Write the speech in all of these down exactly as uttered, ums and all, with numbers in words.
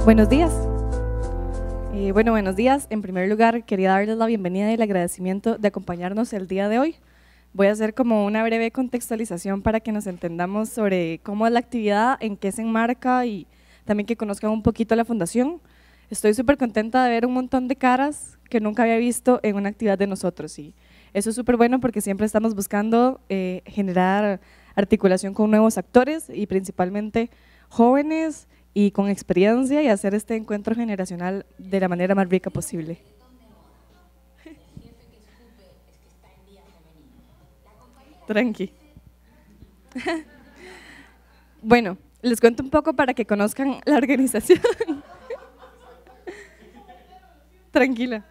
Buenos días. Eh, bueno, buenos días. En primer lugar, quería darles la bienvenida y el agradecimiento de acompañarnos el día de hoy. Voy a hacer como una breve contextualización para que nos entendamos sobre cómo es la actividad, en qué se enmarca y también que conozcan un poquito la fundación. Estoy súper contenta de ver un montón de caras que nunca había visto en una actividad de nosotros y eso es súper bueno porque siempre estamos buscando eh, generar articulación con nuevos actores y principalmente jóvenes y con experiencia y hacer este encuentro generacional de la manera más rica posible. Tranqui. Bueno, les cuento un poco para que conozcan la organización. Tranquila.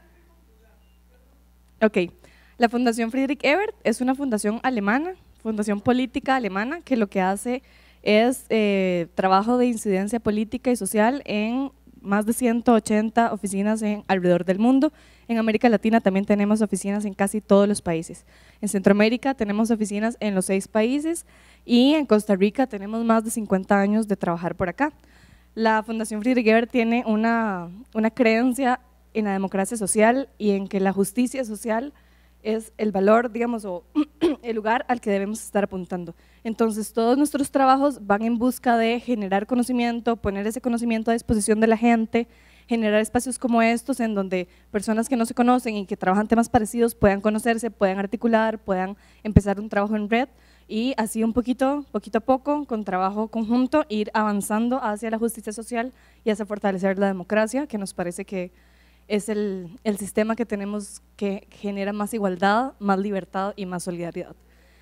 Ok, la Fundación Friedrich Ebert es una fundación alemana, fundación política alemana, que lo que hace es eh, trabajo de incidencia política y social en más de ciento ochenta oficinas en, alrededor del mundo. En América Latina también tenemos oficinas en casi todos los países. En Centroamérica tenemos oficinas en los seis países y en Costa Rica tenemos más de cincuenta años de trabajar por acá. La Fundación Friedrich Ebert tiene una, una creencia en la democracia social y en que la justicia social es el valor, digamos, o el lugar al que debemos estar apuntando. Entonces, todos nuestros trabajos van en busca de generar conocimiento, poner ese conocimiento a disposición de la gente, generar espacios como estos en donde personas que no se conocen y que trabajan temas parecidos puedan conocerse, puedan articular, puedan empezar un trabajo en red y así un poquito, poquito a poco, con trabajo conjunto, ir avanzando hacia la justicia social y hacia fortalecer la democracia, que nos parece que es el, el sistema que tenemos que genera más igualdad, más libertad y más solidaridad.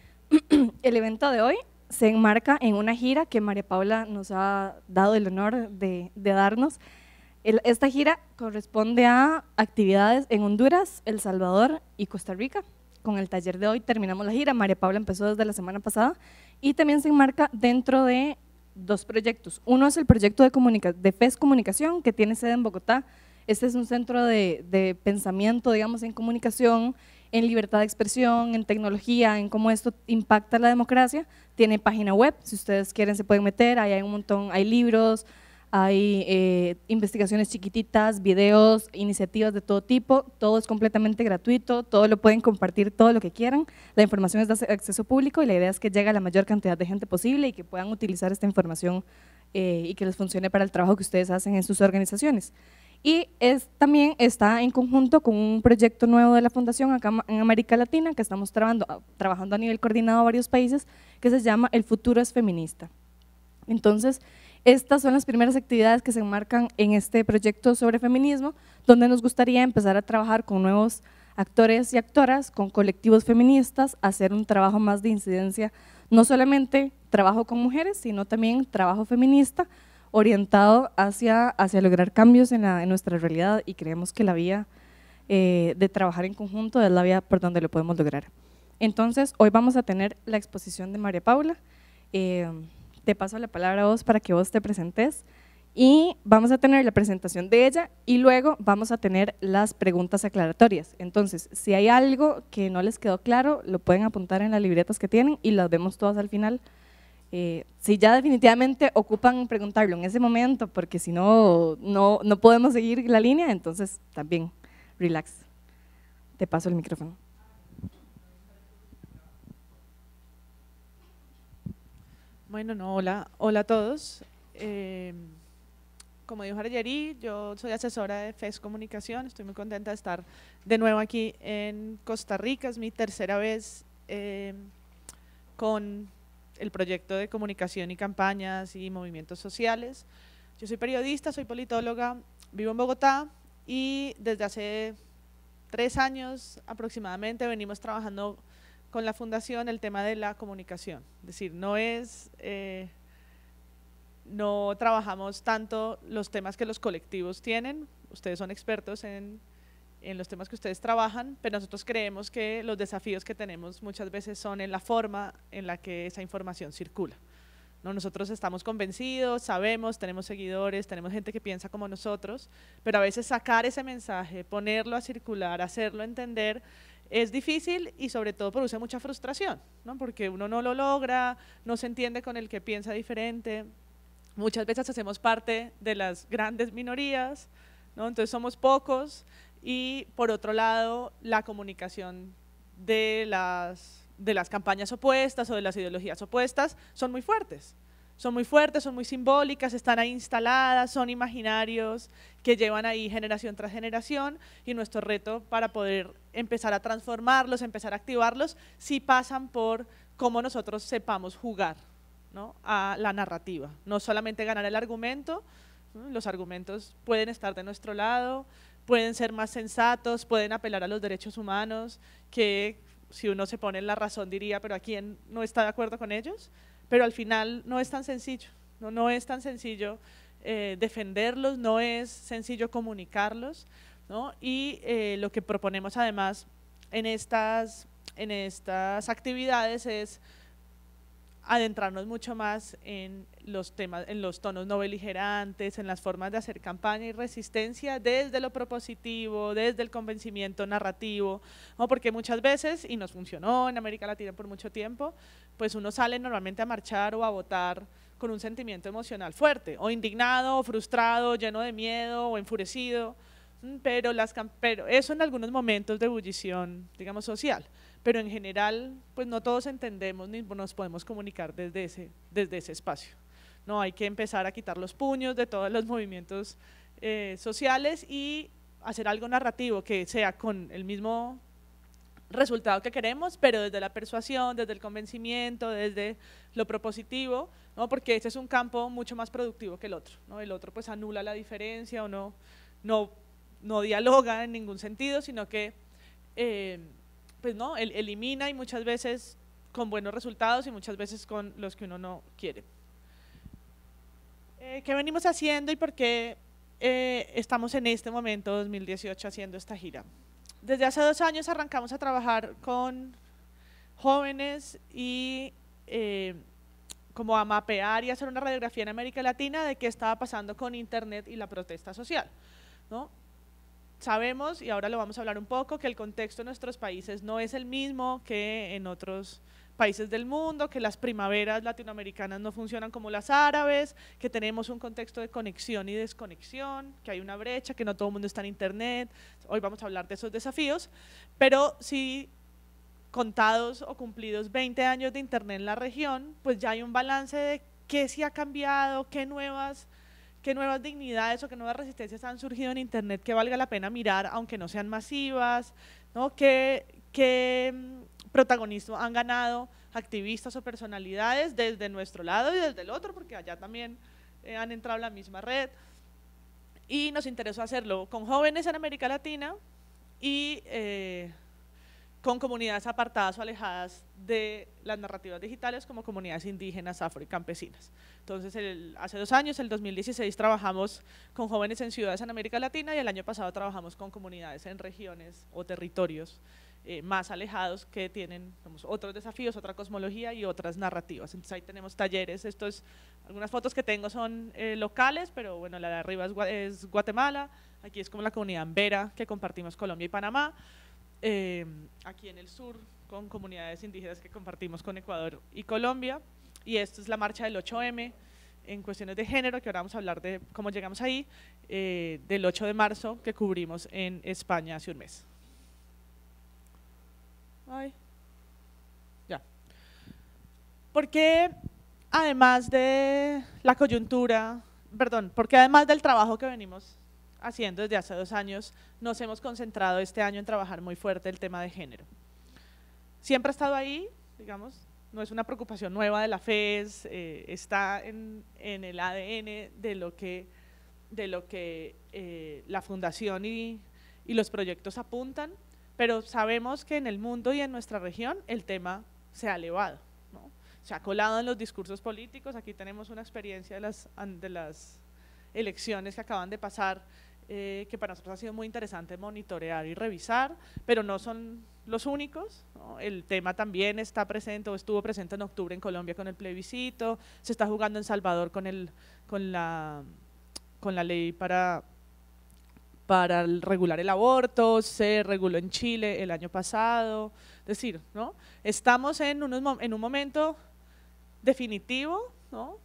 El evento de hoy se enmarca en una gira que María Paula nos ha dado el honor de, de darnos. El, esta gira corresponde a actividades en Honduras, El Salvador y Costa Rica. Con el taller de hoy terminamos la gira, María Paula empezó desde la semana pasada y también se enmarca dentro de dos proyectos. Uno es el proyecto de, comunica de F E S Comunicación, que tiene sede en Bogotá. Este es un centro de, de pensamiento, digamos, en comunicación, en libertad de expresión, en tecnología, en cómo esto impacta la democracia. Tiene página web, si ustedes quieren se pueden meter, ahí hay un montón, hay libros, hay eh, investigaciones chiquititas, videos, iniciativas de todo tipo, todo es completamente gratuito, todo lo pueden compartir, todo lo que quieran, la información es de acceso público y la idea es que llegue a la mayor cantidad de gente posible y que puedan utilizar esta información eh, y que les funcione para el trabajo que ustedes hacen en sus organizaciones. Y es, también está en conjunto con un proyecto nuevo de la Fundación acá en América Latina, que estamos trabajando, trabajando a nivel coordinado a varios países, que se llama El Futuro es Feminista. Entonces, estas son las primeras actividades que se enmarcan en este proyecto sobre feminismo, donde nos gustaría empezar a trabajar con nuevos actores y actoras, con colectivos feministas, hacer un trabajo más de incidencia, no solamente trabajo con mujeres, sino también trabajo feminista, orientado hacia, hacia lograr cambios en, la, en nuestra realidad y creemos que la vía eh, de trabajar en conjunto es la vía por donde lo podemos lograr. Entonces, hoy vamos a tener la exposición de María Paula, eh, te paso la palabra a vos para que vos te presentes y vamos a tener la presentación de ella y luego vamos a tener las preguntas aclaratorias. Entonces, si hay algo que no les quedó claro, lo pueden apuntar en las libretas que tienen y las vemos todas al final. Eh, si ya definitivamente ocupan preguntarlo en ese momento, porque si no, no, no podemos seguir la línea, entonces también, relax. Te paso el micrófono. Bueno, no, hola, hola a todos. Eh, como dijo Arayeri, yo soy asesora de F E S Comunicación, estoy muy contenta de estar de nuevo aquí en Costa Rica, es mi tercera vez eh, con el proyecto de comunicación y campañas y movimientos sociales. Yo soy periodista, soy politóloga, vivo en Bogotá y desde hace tres años aproximadamente venimos trabajando con la fundación el tema de la comunicación. Es decir, no es, eh, no trabajamos tanto los temas que los colectivos tienen, ustedes son expertos en, en los temas que ustedes trabajan, pero nosotros creemos que los desafíos que tenemos muchas veces son en la forma en la que esa información circula. ¿No? Nosotros estamos convencidos, sabemos, tenemos seguidores, tenemos gente que piensa como nosotros, pero a veces sacar ese mensaje, ponerlo a circular, hacerlo entender, es difícil y sobre todo produce mucha frustración, ¿no? Porque uno no lo logra, no se entiende con el que piensa diferente. muchas veces hacemos parte de las grandes minorías, ¿no? Entonces somos pocos, y por otro lado la comunicación de las, de las campañas opuestas o de las ideologías opuestas son muy fuertes. Son muy fuertes, son muy simbólicas, están ahí instaladas, son imaginarios que llevan ahí generación tras generación, y nuestro reto para poder empezar a transformarlos, empezar a activarlos, sí pasan por cómo nosotros sepamos jugar, ¿no?, a la narrativa. No solamente ganar el argumento, ¿no? Los argumentos pueden estar de nuestro lado, pueden ser más sensatos, pueden apelar a los derechos humanos, que si uno se pone en la razón diría, pero ¿a quién no está de acuerdo con ellos? Pero al final no es tan sencillo, no, no es tan sencillo eh, defenderlos, no es sencillo comunicarlos, ¿no? Y eh, lo que proponemos además en estas, en estas actividades es adentrarnos mucho más en los temas, en los tonos no beligerantes, en las formas de hacer campaña y resistencia desde lo propositivo, desde el convencimiento narrativo, ¿no? Porque muchas veces, y nos funcionó en América Latina por mucho tiempo, pues uno sale normalmente a marchar o a votar con un sentimiento emocional fuerte, o indignado, o frustrado, lleno de miedo, o enfurecido, pero, las, pero eso en algunos momentos de ebullición, digamos, social. Pero en general, pues no todos entendemos ni nos podemos comunicar desde ese, desde ese espacio. No, hay que empezar a quitar los puños de todos los movimientos eh, sociales y hacer algo narrativo que sea con el mismo resultado que queremos, pero desde la persuasión, desde el convencimiento, desde lo propositivo, ¿no? Porque ese es un campo mucho más productivo que el otro, ¿no? El otro pues anula la diferencia o no, no, no dialoga en ningún sentido, sino que eh, pues no, el, elimina, y muchas veces con buenos resultados y muchas veces con los que uno no quiere. Eh, ¿Qué venimos haciendo y por qué eh, estamos en este momento, dos mil dieciocho, haciendo esta gira? Desde hace dos años arrancamos a trabajar con jóvenes y eh, como a mapear y hacer una radiografía en América Latina de qué estaba pasando con Internet y la protesta social, ¿no? Sabemos, y ahora lo vamos a hablar un poco, que el contexto en nuestros países no es el mismo que en otros países del mundo, que las primaveras latinoamericanas no funcionan como las árabes, que tenemos un contexto de conexión y desconexión, que hay una brecha, que no todo el mundo está en Internet. Hoy vamos a hablar de esos desafíos, pero sí, contados o cumplidos veinte años de Internet en la región, pues ya hay un balance de qué sí ha cambiado, qué nuevas qué nuevas dignidades o qué nuevas resistencias han surgido en Internet que valga la pena mirar, aunque no sean masivas, ¿no? ¿Qué, qué protagonismo han ganado activistas o personalidades desde nuestro lado y desde el otro, porque allá también eh, han entrado en la misma red? Y nos interesó hacerlo con jóvenes en América Latina y eh, con comunidades apartadas o alejadas de las narrativas digitales, como comunidades indígenas, afro y campesinas. Entonces, el, hace dos años, el dos mil dieciséis, trabajamos con jóvenes en ciudades en América Latina, y el año pasado trabajamos con comunidades en regiones o territorios eh, más alejados que tienen, digamos, otros desafíos, otra cosmología y otras narrativas. Entonces, ahí tenemos talleres. Estos, algunas fotos que tengo son eh, locales, pero bueno, la de arriba es, es Guatemala, aquí es como la comunidad Ambera que compartimos Colombia y Panamá. Eh, aquí en el sur, con comunidades indígenas que compartimos con Ecuador y Colombia, y esta es la marcha del ocho eme en cuestiones de género, que ahora vamos a hablar de cómo llegamos ahí, eh, del ocho de marzo, que cubrimos en España hace un mes. Ay. Ya. Porque además de la coyuntura, perdón, porque además del trabajo que venimos haciendo desde hace dos años, nos hemos concentrado este año en trabajar muy fuerte el tema de género. Siempre ha estado ahí, digamos, no es una preocupación nueva de la F E S, eh, está en, en el A D N de lo que, de lo que eh, la fundación y, y los proyectos apuntan, pero sabemos que en el mundo y en nuestra región el tema se ha elevado, ¿no? Se ha colado en los discursos políticos. Aquí tenemos una experiencia de las, de las elecciones que acaban de pasar, Eh, que para nosotros ha sido muy interesante monitorear y revisar, pero no son los únicos, ¿no? El tema también está presente o estuvo presente en octubre en Colombia con el plebiscito, se está jugando en Salvador con, el, con, la, con la ley para, para regular el aborto, se reguló en Chile el año pasado, es decir, ¿no? Estamos en, unos, en un momento definitivo, ¿no?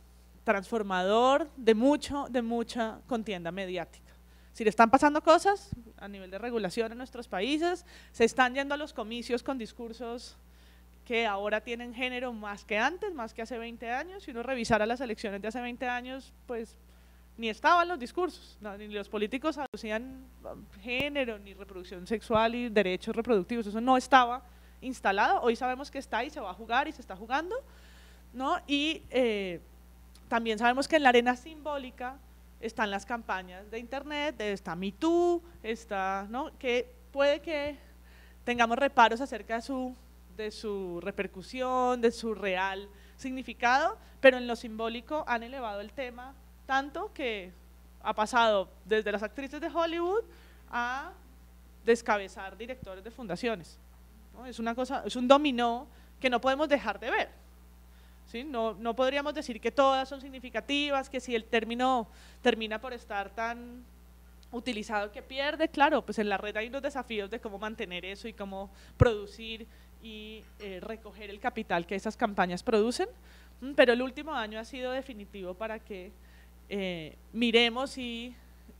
transformador de, mucho, de mucha contienda mediática. Si le están pasando cosas a nivel de regulación en nuestros países, se están yendo a los comicios con discursos que ahora tienen género más que antes, más que hace veinte años. Si uno revisara las elecciones de hace veinte años, pues ni estaban los discursos, no, ni los políticos aducían género, ni reproducción sexual y derechos reproductivos, eso no estaba instalado. Hoy sabemos que está y se va a jugar y se está jugando, ¿no? Y eh, también sabemos que en la arena simbólica están las campañas de internet, está Me Too, está, ¿no? Que puede que tengamos reparos acerca de su, de su repercusión, de su real significado, pero en lo simbólico han elevado el tema tanto que ha pasado desde las actrices de Hollywood a descabezar directores de fundaciones, ¿no? Es una cosa, es un dominó que no podemos dejar de ver, ¿sí? No, no podríamos decir que todas son significativas, que si el término termina por estar tan utilizado que pierde, claro, pues en la red hay unos desafíos de cómo mantener eso y cómo producir y eh, recoger el capital que esas campañas producen, pero el último año ha sido definitivo para que Eh, miremos y,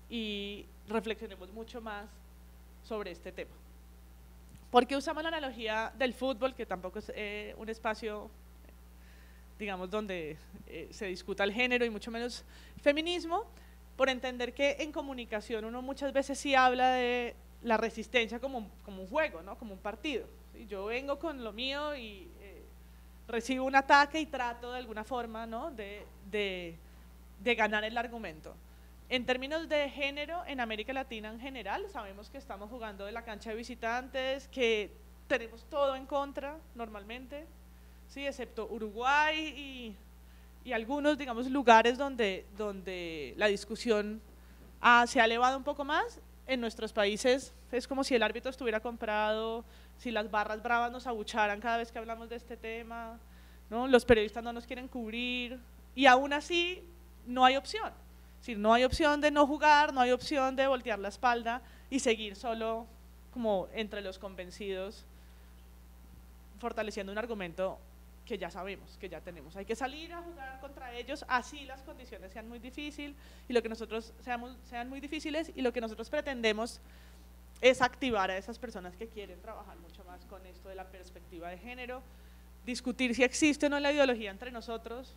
y reflexionemos mucho más sobre este tema. ¿Por qué usamos la analogía del fútbol, que tampoco es eh, un espacio, digamos, donde eh, se discuta el género y mucho menos feminismo? Por entender que en comunicación uno muchas veces sí habla de la resistencia como un, como un juego, ¿no? Como un partido, ¿sí? Yo vengo con lo mío y eh, recibo un ataque y trato de alguna forma, ¿no? de, de de ganar el argumento. En términos de género, en América Latina en general, sabemos que estamos jugando de la cancha de visitantes, que tenemos todo en contra normalmente, ¿sí? Excepto Uruguay y, y algunos, digamos, lugares donde, donde la discusión ah, se ha elevado un poco más. En nuestros países es como si el árbitro estuviera comprado, si las barras bravas nos abucharan cada vez que hablamos de este tema, ¿no? Los periodistas no nos quieren cubrir y aún así no hay opción, es decir, no hay opción de no jugar, no hay opción de voltear la espalda y seguir solo como entre los convencidos, fortaleciendo un argumento que ya sabemos, que ya tenemos. Hay que salir a jugar contra ellos, así las condiciones sean muy difíciles y lo que nosotros seamos, sean muy difíciles y lo que nosotros pretendemos es activar a esas personas que quieren trabajar mucho más con esto de la perspectiva de género, discutir si existe o no la ideología entre nosotros.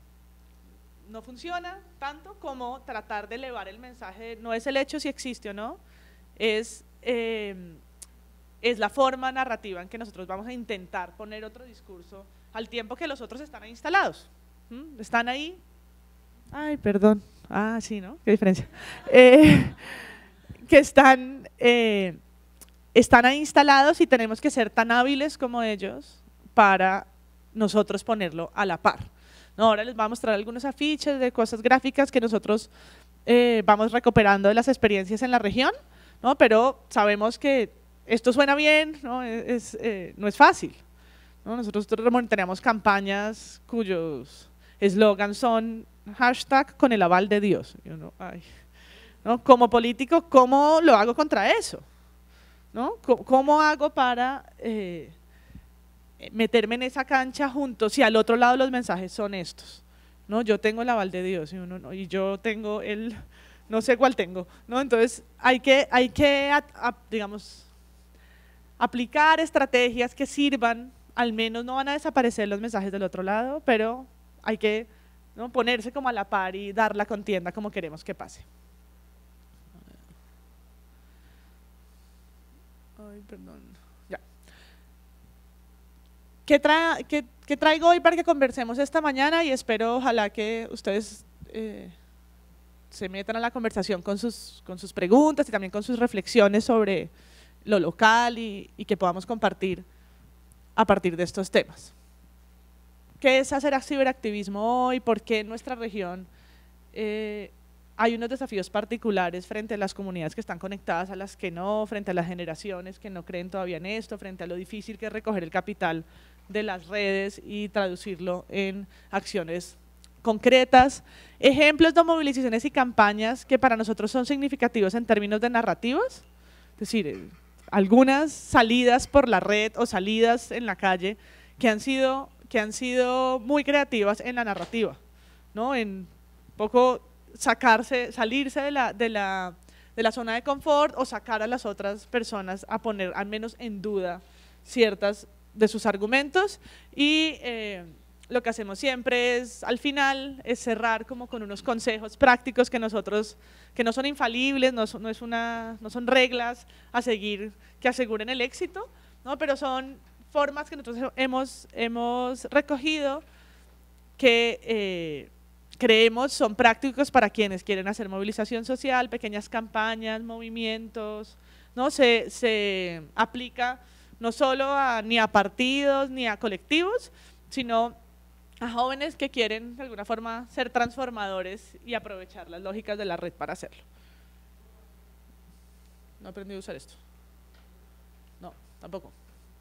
No funciona tanto como tratar de elevar el mensaje, no es el hecho si existe o no, es, eh, es la forma narrativa en que nosotros vamos a intentar poner otro discurso al tiempo que los otros están ahí instalados. ¿Mm? Están ahí, ay, perdón, ah, sí, ¿no? Qué diferencia. Eh, que están, eh, están ahí instalados y tenemos que ser tan hábiles como ellos para nosotros ponerlo a la par. No, ahora les voy a mostrar algunos afiches de cosas gráficas que nosotros eh, vamos recuperando de las experiencias en la región, ¿no? Pero sabemos que esto suena bien, ¿no? Es, eh, no es fácil, ¿no? Nosotros monitoreamos campañas cuyos eslogans son hashtag con el aval de Dios. Y uno, ay, ¿no? Como político, ¿cómo lo hago contra eso? ¿No? ¿Cómo, cómo hago para Eh, meterme en esa cancha juntos si al otro lado los mensajes son estos, ¿no? Yo tengo el aval de Dios y, uno, y yo tengo el, no sé cuál tengo, ¿no? Entonces hay que, hay que a, a, digamos, aplicar estrategias que sirvan, al menos no van a desaparecer los mensajes del otro lado, pero hay que, ¿no? ponerse como a la par y dar la contienda como queremos que pase. Ay, perdón. ¿Qué, tra qué, ¿Qué traigo hoy para que conversemos esta mañana? Y espero, ojalá que ustedes eh, se metan a la conversación con sus, con sus preguntas y también con sus reflexiones sobre lo local y, y que podamos compartir a partir de estos temas. ¿Qué es hacer ciberactivismo hoy? ¿Por qué en nuestra región eh, hay unos desafíos particulares frente a las comunidades que están conectadas a las que no, frente a las generaciones que no creen todavía en esto, frente a lo difícil que es recoger el capital de las redes y traducirlo en acciones concretas? Ejemplos de movilizaciones y campañas que para nosotros son significativos en términos de narrativas, es decir, algunas salidas por la red o salidas en la calle que han sido, que han sido muy creativas en la narrativa, ¿no? En un poco sacarse, salirse de la, de, la, de la zona de confort o sacar a las otras personas a poner al menos en duda ciertas de sus argumentos y eh, lo que hacemos siempre es, al final, es cerrar como con unos consejos prácticos que nosotros, que no son infalibles, no son, no es una, no son reglas a seguir que aseguren el éxito, ¿no? Pero son formas que nosotros hemos, hemos recogido que eh, creemos son prácticos para quienes quieren hacer movilización social, pequeñas campañas, movimientos, ¿no? Se, se aplica no solo a, ni a partidos ni a colectivos, sino a jóvenes que quieren de alguna forma ser transformadores y aprovechar las lógicas de la red para hacerlo. No aprendí a usar esto. No, tampoco.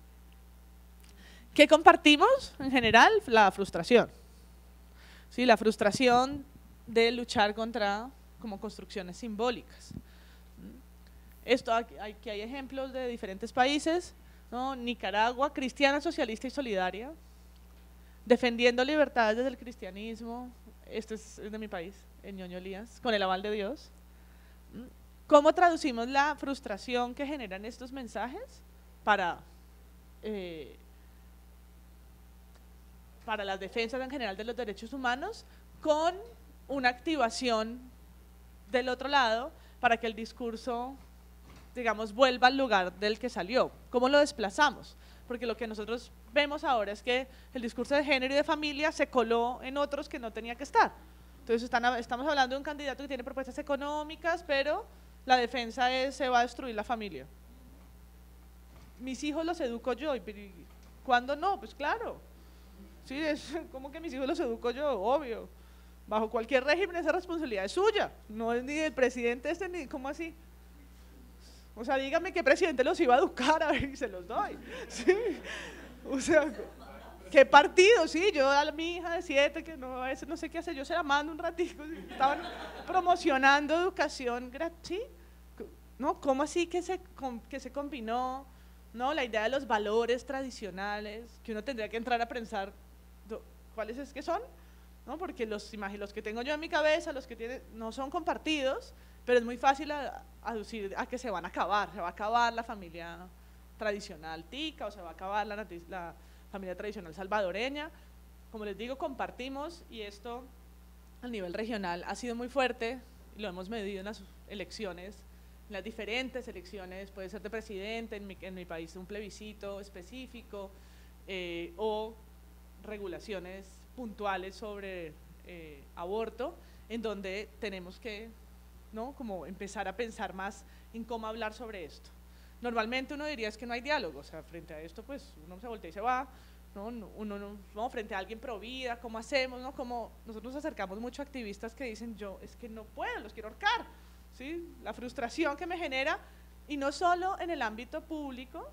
¿Qué compartimos en general? La frustración. Sí, la frustración de luchar contra como construcciones simbólicas. Esto, aquí hay ejemplos de diferentes países, ¿no? Nicaragua, cristiana, socialista y solidaria, defendiendo libertades desde el cristianismo. Este es de mi país, en Ñoño Elías, con el aval de Dios. ¿Cómo traducimos la frustración que generan estos mensajes para, eh, para las defensas en general de los derechos humanos con una activación del otro lado para que el discurso, digamos, vuelva al lugar del que salió? ¿Cómo lo desplazamos? Porque lo que nosotros vemos ahora es que el discurso de género y de familia se coló en otros que no tenía que estar. Entonces están, estamos hablando de un candidato que tiene propuestas económicas, pero la defensa es se va a destruir la familia. Mis hijos los educo yo, y ¿cuándo no? Pues claro. Sí, es como que mis hijos los educo yo, obvio. Bajo cualquier régimen esa responsabilidad es suya, no es ni del presidente este ni, ¿cómo así? O sea, dígame qué presidente los iba a educar, a ver, y se los doy. Sí. O sea, ¿qué partido? Sí, yo a mi hija de siete, que no, a veces no sé qué hacer, yo se la mando un ratico, estaban promocionando educación gratis, ¿sí? ¿No? ¿Cómo así que se, que se combinó, ¿no? La idea de los valores tradicionales, que uno tendría que entrar a pensar cuáles es que son, ¿no? Porque los, los que tengo yo en mi cabeza, los que tienen, no son compartidos, pero es muy fácil a, aducir a que se van a acabar, se va a acabar la familia tradicional tica o se va a acabar la, la familia tradicional salvadoreña. Como les digo, compartimos y esto a nivel regional ha sido muy fuerte y lo hemos medido en las elecciones, en las diferentes elecciones, puede ser de presidente, en mi, en mi país un plebiscito específico eh, o regulaciones puntuales sobre eh, aborto, en donde tenemos que, ¿no? Como empezar a pensar más en cómo hablar sobre esto. Normalmente uno diría es que no hay diálogo, o sea, frente a esto pues uno se voltea y se va, ¿no? Uno no, no, frente a alguien pro vida, ¿cómo hacemos? ¿No? Como nosotros nos acercamos mucho a activistas que dicen yo es que no puedo, los quiero ahorcar, ¿sí? La frustración que me genera, y no solo en el ámbito público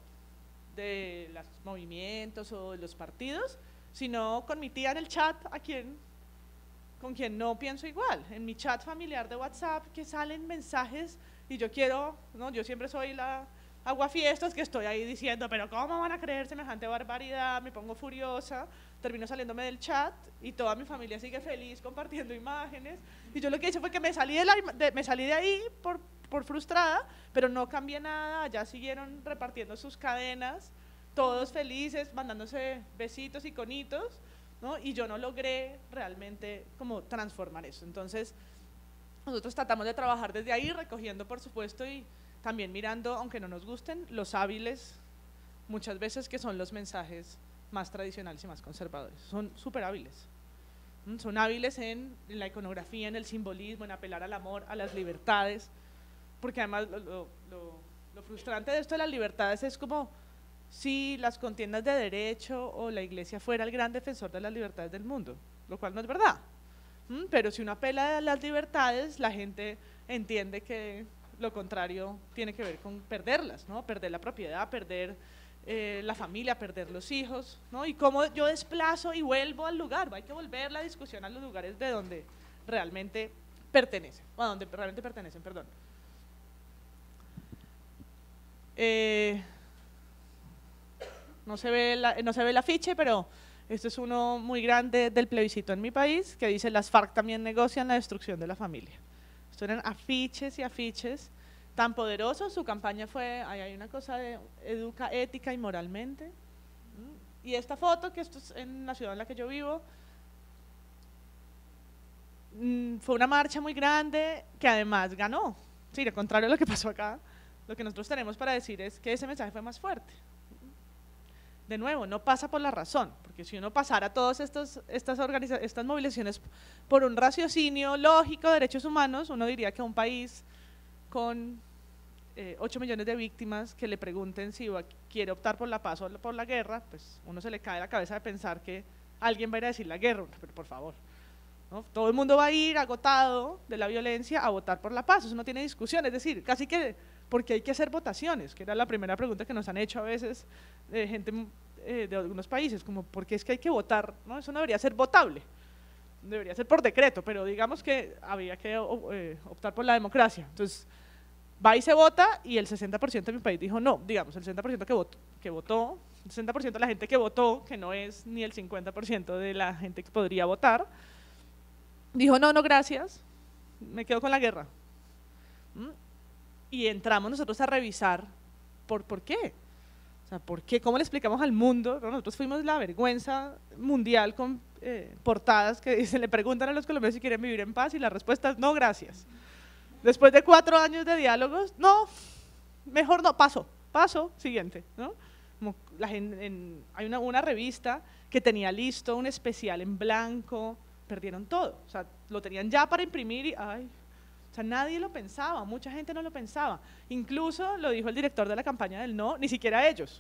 de los movimientos o de los partidos, sino con mi tía en el chat, a quien, con quien no pienso igual, en mi chat familiar de WhatsApp que salen mensajes y yo quiero, ¿no? Yo siempre soy la aguafiestas que estoy ahí diciendo, pero ¿cómo van a creer semejante barbaridad? Me pongo furiosa, termino saliéndome del chat y toda mi familia sigue feliz compartiendo imágenes y yo lo que hice fue que me salí de, la, de, me salí de ahí por, por frustrada, pero no cambié nada, ya siguieron repartiendo sus cadenas, todos felices, mandándose besitos y conitos, ¿no? Y yo no logré realmente como transformar eso. Entonces nosotros tratamos de trabajar desde ahí, recogiendo por supuesto y también mirando, aunque no nos gusten, los hábiles muchas veces que son los mensajes más tradicionales y más conservadores, son súper hábiles, son hábiles en, en la iconografía, en el simbolismo, en apelar al amor, a las libertades, porque además lo, lo, lo, lo frustrante de esto de las libertades es como si las contiendas de derecho o la iglesia fuera el gran defensor de las libertades del mundo, lo cual no es verdad, ¿Mm? Pero si uno apela a las libertades, la gente entiende que lo contrario tiene que ver con perderlas, ¿no? Perder la propiedad, perder eh, la familia, perder los hijos, ¿no? Y cómo yo desplazo y vuelvo al lugar, hay que volver la discusión a los lugares de donde realmente pertenecen, o a donde realmente pertenecen, perdón. Eh, no se ve la, no se ve el afiche, pero Este es uno muy grande del plebiscito en mi país, que dice: las FARC también negocian la destrucción de la familia. Esto eran afiches y afiches tan poderosos. Su campaña fue, ahí hay una cosa de educa ética y moralmente. Y esta foto, que esto es en la ciudad en la que yo vivo, fue una marcha muy grande que además ganó. Sí, al contrario de lo que pasó acá, lo que nosotros tenemos para decir es que ese mensaje fue más fuerte. De nuevo, no pasa por la razón, porque si uno pasara todas estas, estas, estas movilizaciones por un raciocinio lógico de derechos humanos, uno diría que un país con eh, ocho millones de víctimas que le pregunten si va, quiere optar por la paz o por la guerra, pues uno se le cae la cabeza de pensar que alguien va a ir a decir la guerra, pero por favor, ¿no? Todo el mundo va a ir agotado de la violencia a votar por la paz, eso no tiene discusión, es decir, casi que porque hay que hacer votaciones, que era la primera pregunta que nos han hecho a veces de gente eh, de algunos países, como ¿por qué es que hay que votar? ¿No? Eso no debería ser votable, debería ser por decreto, pero digamos que había que eh, optar por la democracia. Entonces va y se vota, y el sesenta por ciento de mi país dijo no, digamos, el sesenta por ciento que votó, que votó, el sesenta por ciento de la gente que votó, que no es ni el cincuenta por ciento de la gente que podría votar, dijo no, no, gracias, me quedo con la guerra. ¿Mm? Y entramos nosotros a revisar por, por qué. O sea, ¿por qué? ¿Cómo le explicamos al mundo? Nosotros fuimos la vergüenza mundial con eh, portadas que dicen, le preguntan a los colombianos si quieren vivir en paz, y la respuesta es no, gracias. Después de cuatro años de diálogos, no, mejor no, paso, paso, siguiente, ¿no? Como la gente, en, hay una, una revista que tenía listo un especial en blanco, perdieron todo, o sea, lo tenían ya para imprimir y, ay, o sea, nadie lo pensaba, mucha gente no lo pensaba, incluso lo dijo el director de la campaña del no, ni siquiera ellos,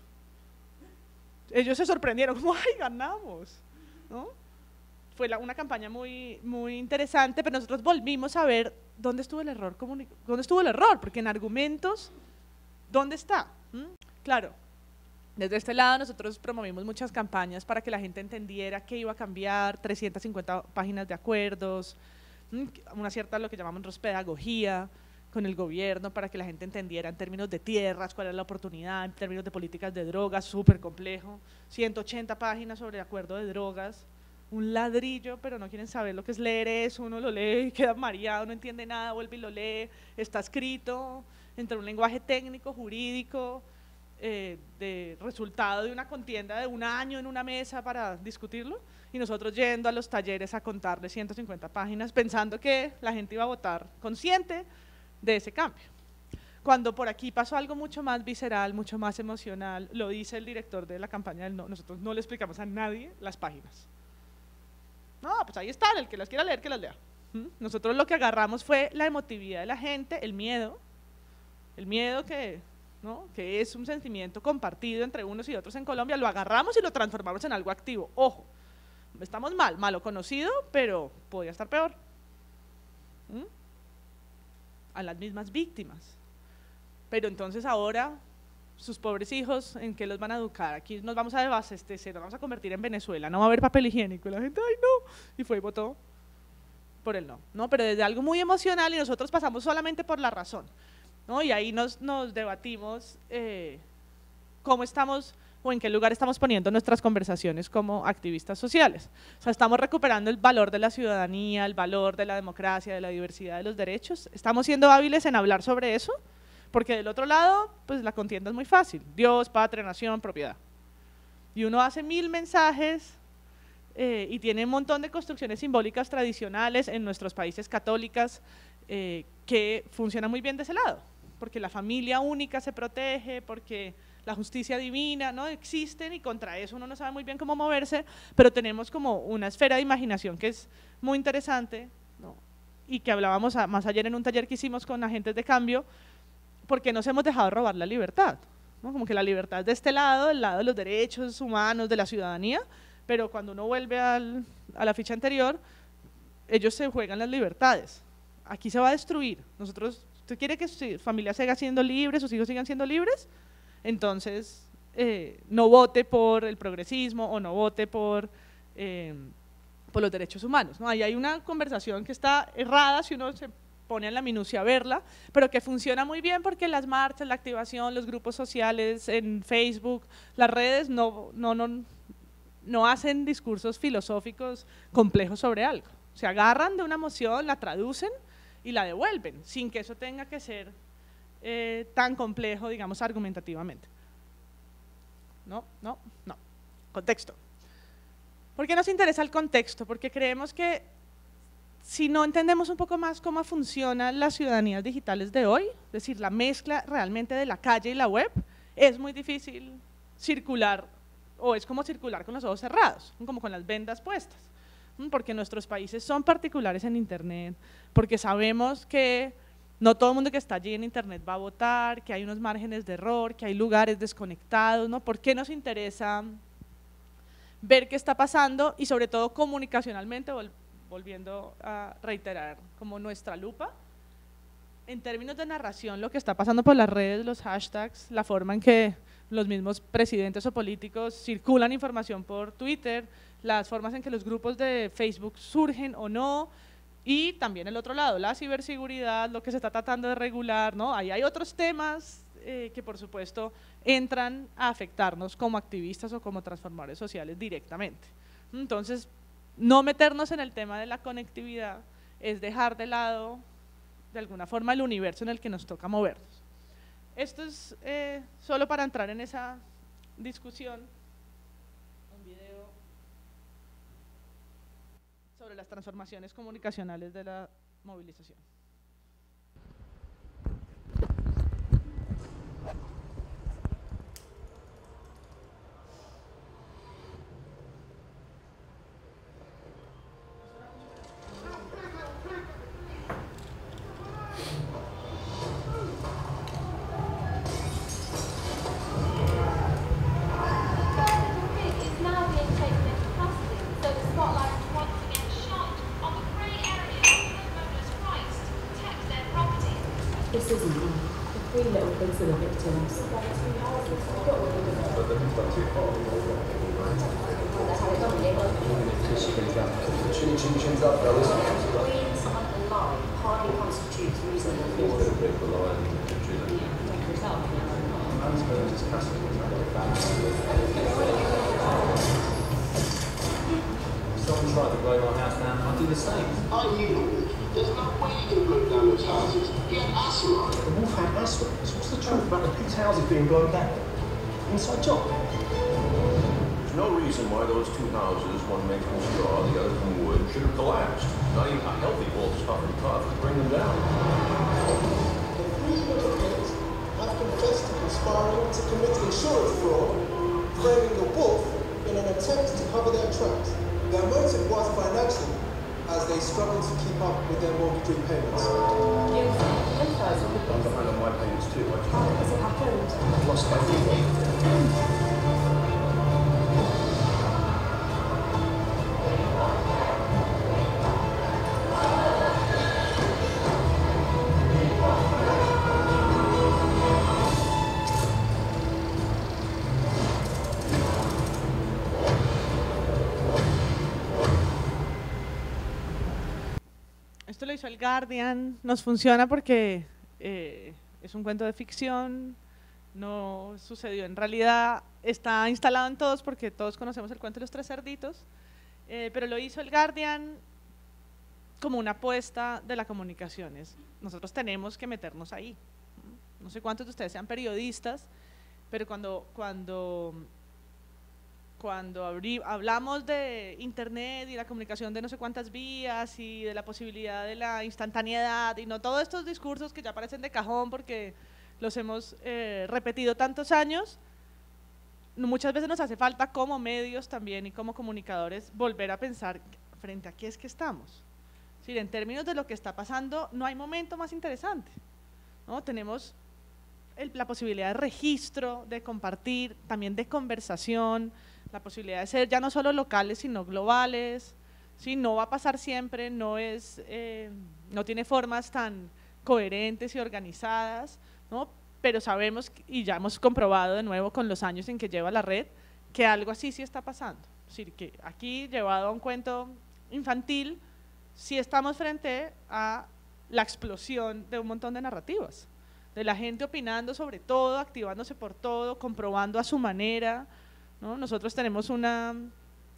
ellos se sorprendieron, como, ay, ganamos, ¿no? Fue la, una campaña muy, muy interesante, pero nosotros volvimos a ver dónde estuvo el error, dónde estuvo el error, porque en argumentos, ¿dónde está? ¿Mm? Claro, desde este lado nosotros promovimos muchas campañas para que la gente entendiera qué iba a cambiar, trescientas cincuenta páginas de acuerdos, una cierta, lo que llamamos pedagogía con el gobierno para que la gente entendiera en términos de tierras cuál era la oportunidad, en términos de políticas de drogas, súper complejo, ciento ochenta páginas sobre el acuerdo de drogas, un ladrillo, pero no quieren saber lo que es leer eso, uno lo lee y queda mareado, no entiende nada, vuelve y lo lee, está escrito entre un lenguaje técnico, jurídico, eh, de resultado de una contienda de un año en una mesa para discutirlo, y nosotros yendo a los talleres a contarle ciento cincuenta páginas pensando que la gente iba a votar consciente de ese cambio. Cuando por aquí pasó algo mucho más visceral, mucho más emocional, lo dice el director de la campaña del no, nosotros no le explicamos a nadie las páginas. No, pues ahí están, el que las quiera leer, que las lea. ¿Mm? Nosotros lo que agarramos fue la emotividad de la gente, el miedo, el miedo que, ¿no? que es un sentimiento compartido entre unos y otros en Colombia, lo agarramos y lo transformamos en algo activo. Ojo, estamos mal, malo conocido, pero podría estar peor. ¿Mm? A las mismas víctimas. Pero entonces ahora, sus pobres hijos, ¿en qué los van a educar? Aquí nos vamos a desabastecer, nos vamos a convertir en Venezuela, no va a haber papel higiénico, y la gente, ay no, y fue y votó por el no, ¿no? Pero desde algo muy emocional, y nosotros pasamos solamente por la razón, ¿no? Y ahí nos, nos debatimos eh, cómo estamos o en qué lugar estamos poniendo nuestras conversaciones como activistas sociales. O sea, estamos recuperando el valor de la ciudadanía, el valor de la democracia, de la diversidad de los derechos, estamos siendo hábiles en hablar sobre eso, porque del otro lado, pues la contienda es muy fácil, Dios, patria, nación, propiedad. Y uno hace mil mensajes eh, y tiene un montón de construcciones simbólicas tradicionales en nuestros países católicas eh, que funcionan muy bien de ese lado, porque la familia única se protege, porque la justicia divina, ¿no? Existen, y contra eso uno no sabe muy bien cómo moverse, pero tenemos como una esfera de imaginación que es muy interesante, ¿no? Y que hablábamos a, más ayer en un taller que hicimos con agentes de cambio, porque nos hemos dejado robar la libertad, ¿no? Como que la libertad es de este lado, del lado de los derechos humanos, de la ciudadanía, pero cuando uno vuelve al, a la ficha anterior, ellos se juegan las libertades. Aquí se va a destruir. Nosotros, ¿usted quiere que su familia siga siendo libre, sus hijos sigan siendo libres? Entonces, eh, no vote por el progresismo o no vote por, eh, por los derechos humanos, ¿no? Ahí hay una conversación que está errada si uno se pone en la minucia a verla, pero que funciona muy bien porque las marchas, la activación, los grupos sociales en Facebook, las redes no, no, no, no hacen discursos filosóficos complejos sobre algo. Se agarran de una emoción, la traducen y la devuelven, sin que eso tenga que ser eh, tan complejo, digamos, argumentativamente. No, no, no. Contexto. ¿Por qué nos interesa el contexto? Porque creemos que si no entendemos un poco más cómo funcionan las ciudadanías digitales de hoy, es decir, la mezcla realmente de la calle y la web, es muy difícil circular, o es como circular con los ojos cerrados, como con las vendas puestas, porque nuestros países son particulares en Internet, porque sabemos que no todo el mundo que está allí en Internet va a votar, que hay unos márgenes de error, que hay lugares desconectados, ¿no? ¿Por qué nos interesa ver qué está pasando y sobre todo comunicacionalmente, vol volviendo a reiterar como nuestra lupa, en términos de narración, lo que está pasando por las redes, los hashtags, la forma en que los mismos presidentes o políticos circulan información por Twitter, las formas en que los grupos de Facebook surgen o no, y también el otro lado, la ciberseguridad, lo que se está tratando de regular, ¿no? Ahí hay otros temas eh, que por supuesto entran a afectarnos como activistas o como transformadores sociales directamente. Entonces, no meternos en el tema de la conectividad es dejar de lado de alguna forma el universo en el que nos toca movernos. Esto es eh, solo para entrar en esa discusión, un video sobre las transformaciones comunicacionales de la movilización. This isn't enough. The three little pigs are the victims. Queens on the line hardly constitutes reasonable Someone tried to blow my house down, I'll do the same. Are you? There's no way you can blow down those houses. Get Asra. The wolf had Asra. So what's the truth about the pigs' houses being blown down? Inside job. There's no reason why those two houses, one made from straw, the other from wood, should have collapsed. Not even a healthy wolf's tough and tough to bring them down. The three little pigs have confessed to conspiring to commit insurance fraud, framing the wolf in an attempt to cover their tracks. Their motive was financial, as they struggled to keep up with their mortgage repayments. You empathize with the I'm pigs. behind on my payments too. I How has it happened? I've lost my feet. Esto lo hizo el Guardian, nos funciona porque eh, es un cuento de ficción, no sucedió en realidad, está instalado en todos porque todos conocemos el cuento de los tres cerditos, eh, pero lo hizo el Guardian como una apuesta de la comunicación. Es, nosotros tenemos que meternos ahí. No sé cuántos de ustedes sean periodistas, pero cuando, cuando, cuando abrí, hablamos de Internet y la comunicación de no sé cuántas vías y de la posibilidad de la instantaneidad y no todos estos discursos que ya parecen de cajón porque los hemos eh, repetido tantos años, muchas veces nos hace falta como medios también y como comunicadores volver a pensar frente a qué es que estamos. Es decir, en términos de lo que está pasando, no hay momento más interesante, ¿no? Tenemos el, la posibilidad de registro, de compartir, también de conversación, la posibilidad de ser ya no solo locales, sino globales, ¿sí? No va a pasar siempre, no, es, eh, no tiene formas tan coherentes y organizadas, ¿no? Pero sabemos, y ya hemos comprobado de nuevo con los años en que lleva la red, que algo así sí está pasando. Es decir, que aquí, llevado a un cuento infantil, sí estamos frente a la explosión de un montón de narrativas, de la gente opinando sobre todo, activándose por todo, comprobando a su manera, ¿no? Nosotros tenemos una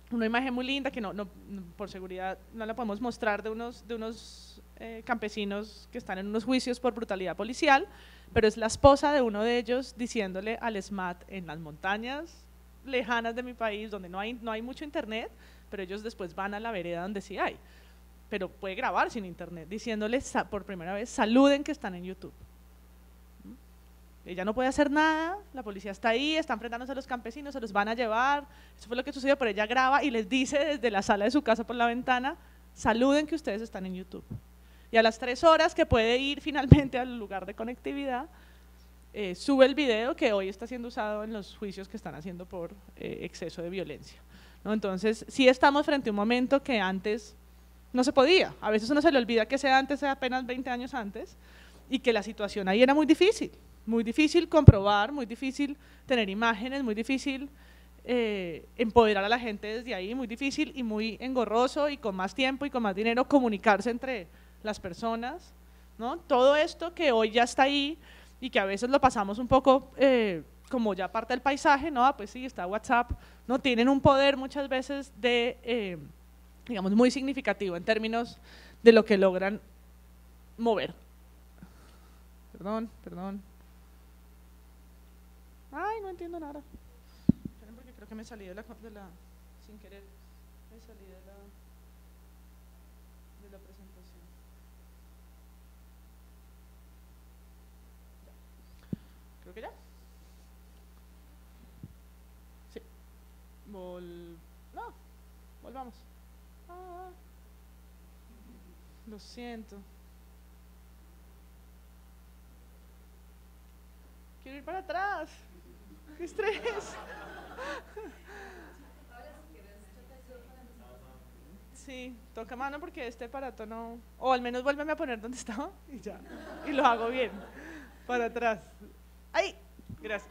una imagen muy linda que no, no, no, por seguridad no la podemos mostrar, de unos, de unos eh, campesinos que están en unos juicios por brutalidad policial, pero es la esposa de uno de ellos diciéndole al SMAT en las montañas lejanas de mi país, donde no hay, no hay mucho internet, pero ellos después van a la vereda donde sí hay, pero puede grabar sin internet, diciéndoles por primera vez, saluden que están en YouTube. Ella no puede hacer nada, la policía está ahí, están enfrentándose a los campesinos, se los van a llevar, eso fue lo que sucedió, pero ella graba y les dice desde la sala de su casa por la ventana, saluden que ustedes están en YouTube. Y a las tres horas que puede ir finalmente al lugar de conectividad, eh, sube el video que hoy está siendo usado en los juicios que están haciendo por eh, exceso de violencia, ¿no? Entonces, sí estamos frente a un momento que antes no se podía, a veces uno se le olvida que sea antes, sea apenas veinte años antes, y que la situación ahí era muy difícil, muy difícil comprobar, muy difícil tener imágenes, muy difícil eh, empoderar a la gente desde ahí, muy difícil y muy engorroso y con más tiempo y con más dinero comunicarse entre las personas, ¿no? Todo esto que hoy ya está ahí y que a veces lo pasamos un poco eh, como ya parte del paisaje, ¿no? Pues sí, está WhatsApp, ¿no? Tienen un poder muchas veces de, eh, digamos, muy significativo en términos de lo que logran mover. Perdón, perdón. Ay, no entiendo nada. Esperen porque creo que me salí de la, de la sin querer, me salí de la, de la presentación. Ya. Creo que ya. Sí. Vol... No, volvamos. Ah, lo siento. Quiero ir para atrás. ¡Qué estrés! Sí, toca mano porque este aparato no… O al menos vuélveme a poner donde estaba y ya. Y lo hago bien. Para atrás. ¡Ay! Gracias.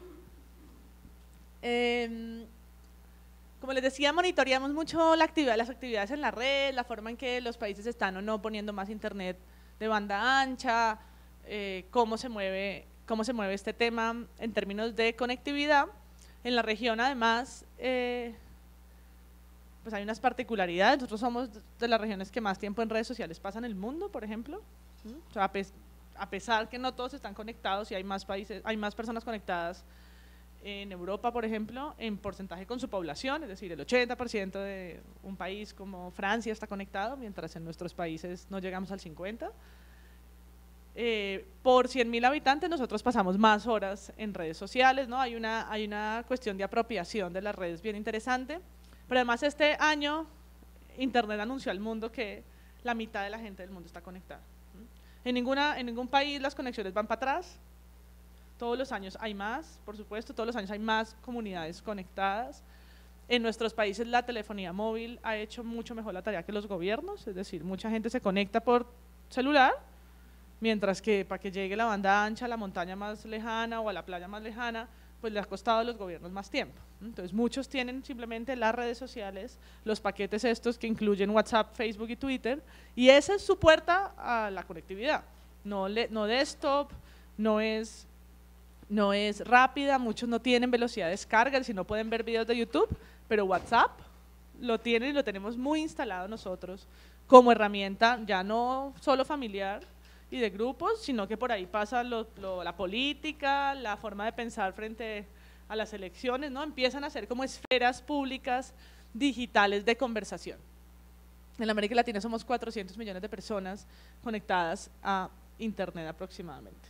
Eh, como les decía, monitoreamos mucho la actividad, las actividades en la red, la forma en que los países están o no poniendo más internet de banda ancha, eh, cómo se mueve… cómo se mueve este tema en términos de conectividad. En la región, además, eh, pues hay unas particularidades. Nosotros somos de las regiones que más tiempo en redes sociales pasan en el mundo, por ejemplo. O sea, a, pes a pesar que no todos están conectados y hay más países, hay más personas conectadas en Europa, por ejemplo, en porcentaje con su población, es decir, el ochenta por ciento de un país como Francia está conectado, mientras en nuestros países no llegamos al cincuenta por ciento. Eh, por cien mil habitantes nosotros pasamos más horas en redes sociales, ¿no? Hay una, hay una cuestión de apropiación de las redes bien interesante, pero además este año Internet anunció al mundo que la mitad de la gente del mundo está conectada. En, ninguna, en ningún país las conexiones van para atrás, todos los años hay más, por supuesto, todos los años hay más comunidades conectadas. En nuestros países la telefonía móvil ha hecho mucho mejor la tarea que los gobiernos, es decir, mucha gente se conecta por celular, mientras que para que llegue la banda ancha a la montaña más lejana o a la playa más lejana, pues le ha costado a los gobiernos más tiempo. Entonces muchos tienen simplemente las redes sociales, los paquetes estos que incluyen WhatsApp, Facebook y Twitter, y esa es su puerta a la conectividad. No, le, no desktop, no es, no es rápida, muchos no tienen velocidad de descarga, si no pueden ver videos de YouTube, pero WhatsApp lo tienen y lo tenemos muy instalado nosotros como herramienta, ya no solo familiar y de grupos, sino que por ahí pasa lo, lo, la política, la forma de pensar frente a las elecciones, ¿no? Empiezan a ser como esferas públicas digitales de conversación. En la América Latina somos cuatrocientos millones de personas conectadas a Internet aproximadamente.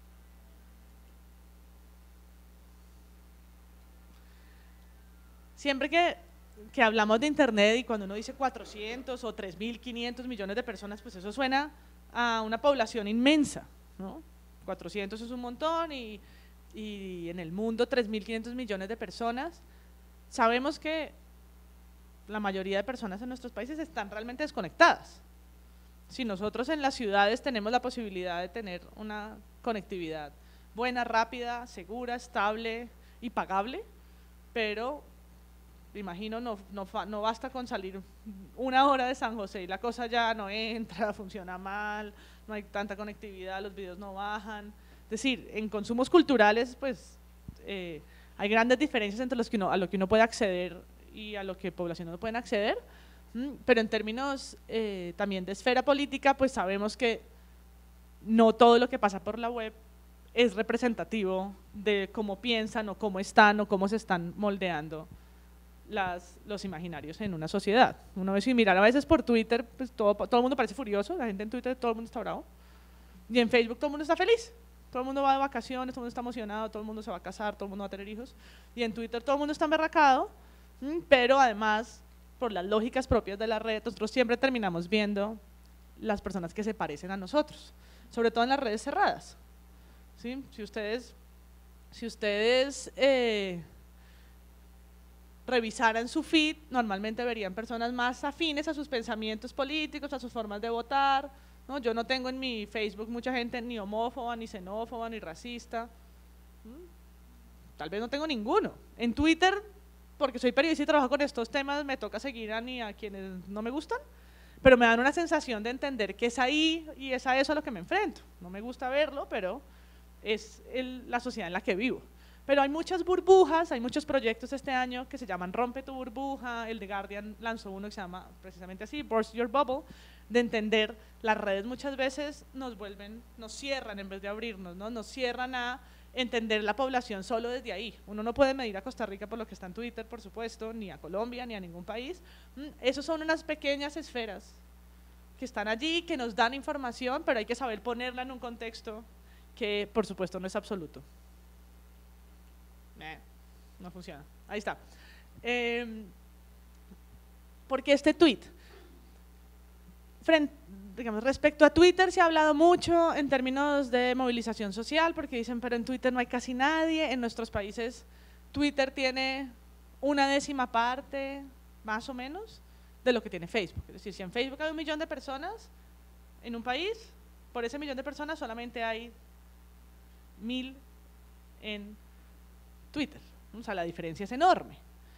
Siempre que, que hablamos de Internet y cuando uno dice cuatrocientos o tres mil quinientos millones de personas, pues eso suena a una población inmensa, ¿no? cuatrocientos es un montón y, y en el mundo tres mil quinientos millones de personas. Sabemos que la mayoría de personas en nuestros países están realmente desconectadas. Si nosotros en las ciudades tenemos la posibilidad de tener una conectividad buena, rápida, segura, estable y pagable, pero me imagino no, no, no basta con salir una hora de San José y la cosa ya no entra, funciona mal, no hay tanta conectividad, los videos no bajan. Es decir, en consumos culturales pues eh, hay grandes diferencias entre los que uno, a lo que uno puede acceder y a lo que población no pueden acceder, pero en términos eh, también de esfera política, pues sabemos que no todo lo que pasa por la web es representativo de cómo piensan o cómo están o cómo se están moldeando las, los imaginarios en una sociedad. Uno ve si mirar a veces por Twitter, pues todo, todo el mundo parece furioso, la gente en Twitter todo el mundo está bravo, y en Facebook todo el mundo está feliz, todo el mundo va de vacaciones, todo el mundo está emocionado, todo el mundo se va a casar, todo el mundo va a tener hijos, y en Twitter todo el mundo está emberracado, pero además, por las lógicas propias de la red, nosotros siempre terminamos viendo las personas que se parecen a nosotros, sobre todo en las redes cerradas. ¿Sí? Si ustedes, si ustedes eh, revisaran su feed, normalmente verían personas más afines a sus pensamientos políticos, a sus formas de votar, ¿no? Yo no tengo en mi Facebook mucha gente ni homófoba, ni xenófoba, ni racista. ¿Mm? Tal vez no tengo ninguno. En Twitter, porque soy periodista y trabajo con estos temas, me toca seguir a, ni a quienes no me gustan, pero me dan una sensación de entender que es ahí y es a eso a lo que me enfrento. No me gusta verlo, pero es el, la sociedad en la que vivo. Pero hay muchas burbujas, hay muchos proyectos este año que se llaman Rompe tu burbuja, el The Guardian lanzó uno que se llama precisamente así, Burst Your Bubble, de entender las redes muchas veces nos vuelven, nos cierran en vez de abrirnos, ¿no? Nos cierran a entender la población solo desde ahí. Uno no puede medir a Costa Rica por lo que está en Twitter, por supuesto, ni a Colombia, ni a ningún país. Esos son unas pequeñas esferas que están allí, que nos dan información, pero hay que saber ponerla en un contexto que por supuesto no es absoluto. Eh, no funciona. Ahí está. Eh, ¿Por qué este tweet? Frente, digamos, respecto a Twitter se ha hablado mucho en términos de movilización social, porque dicen, pero en Twitter no hay casi nadie. En nuestros países Twitter tiene una décima parte, más o menos, de lo que tiene Facebook. Es decir, si en Facebook hay un millón de personas en un país, por ese millón de personas solamente hay mil en Twitter, o sea, la diferencia es enorme.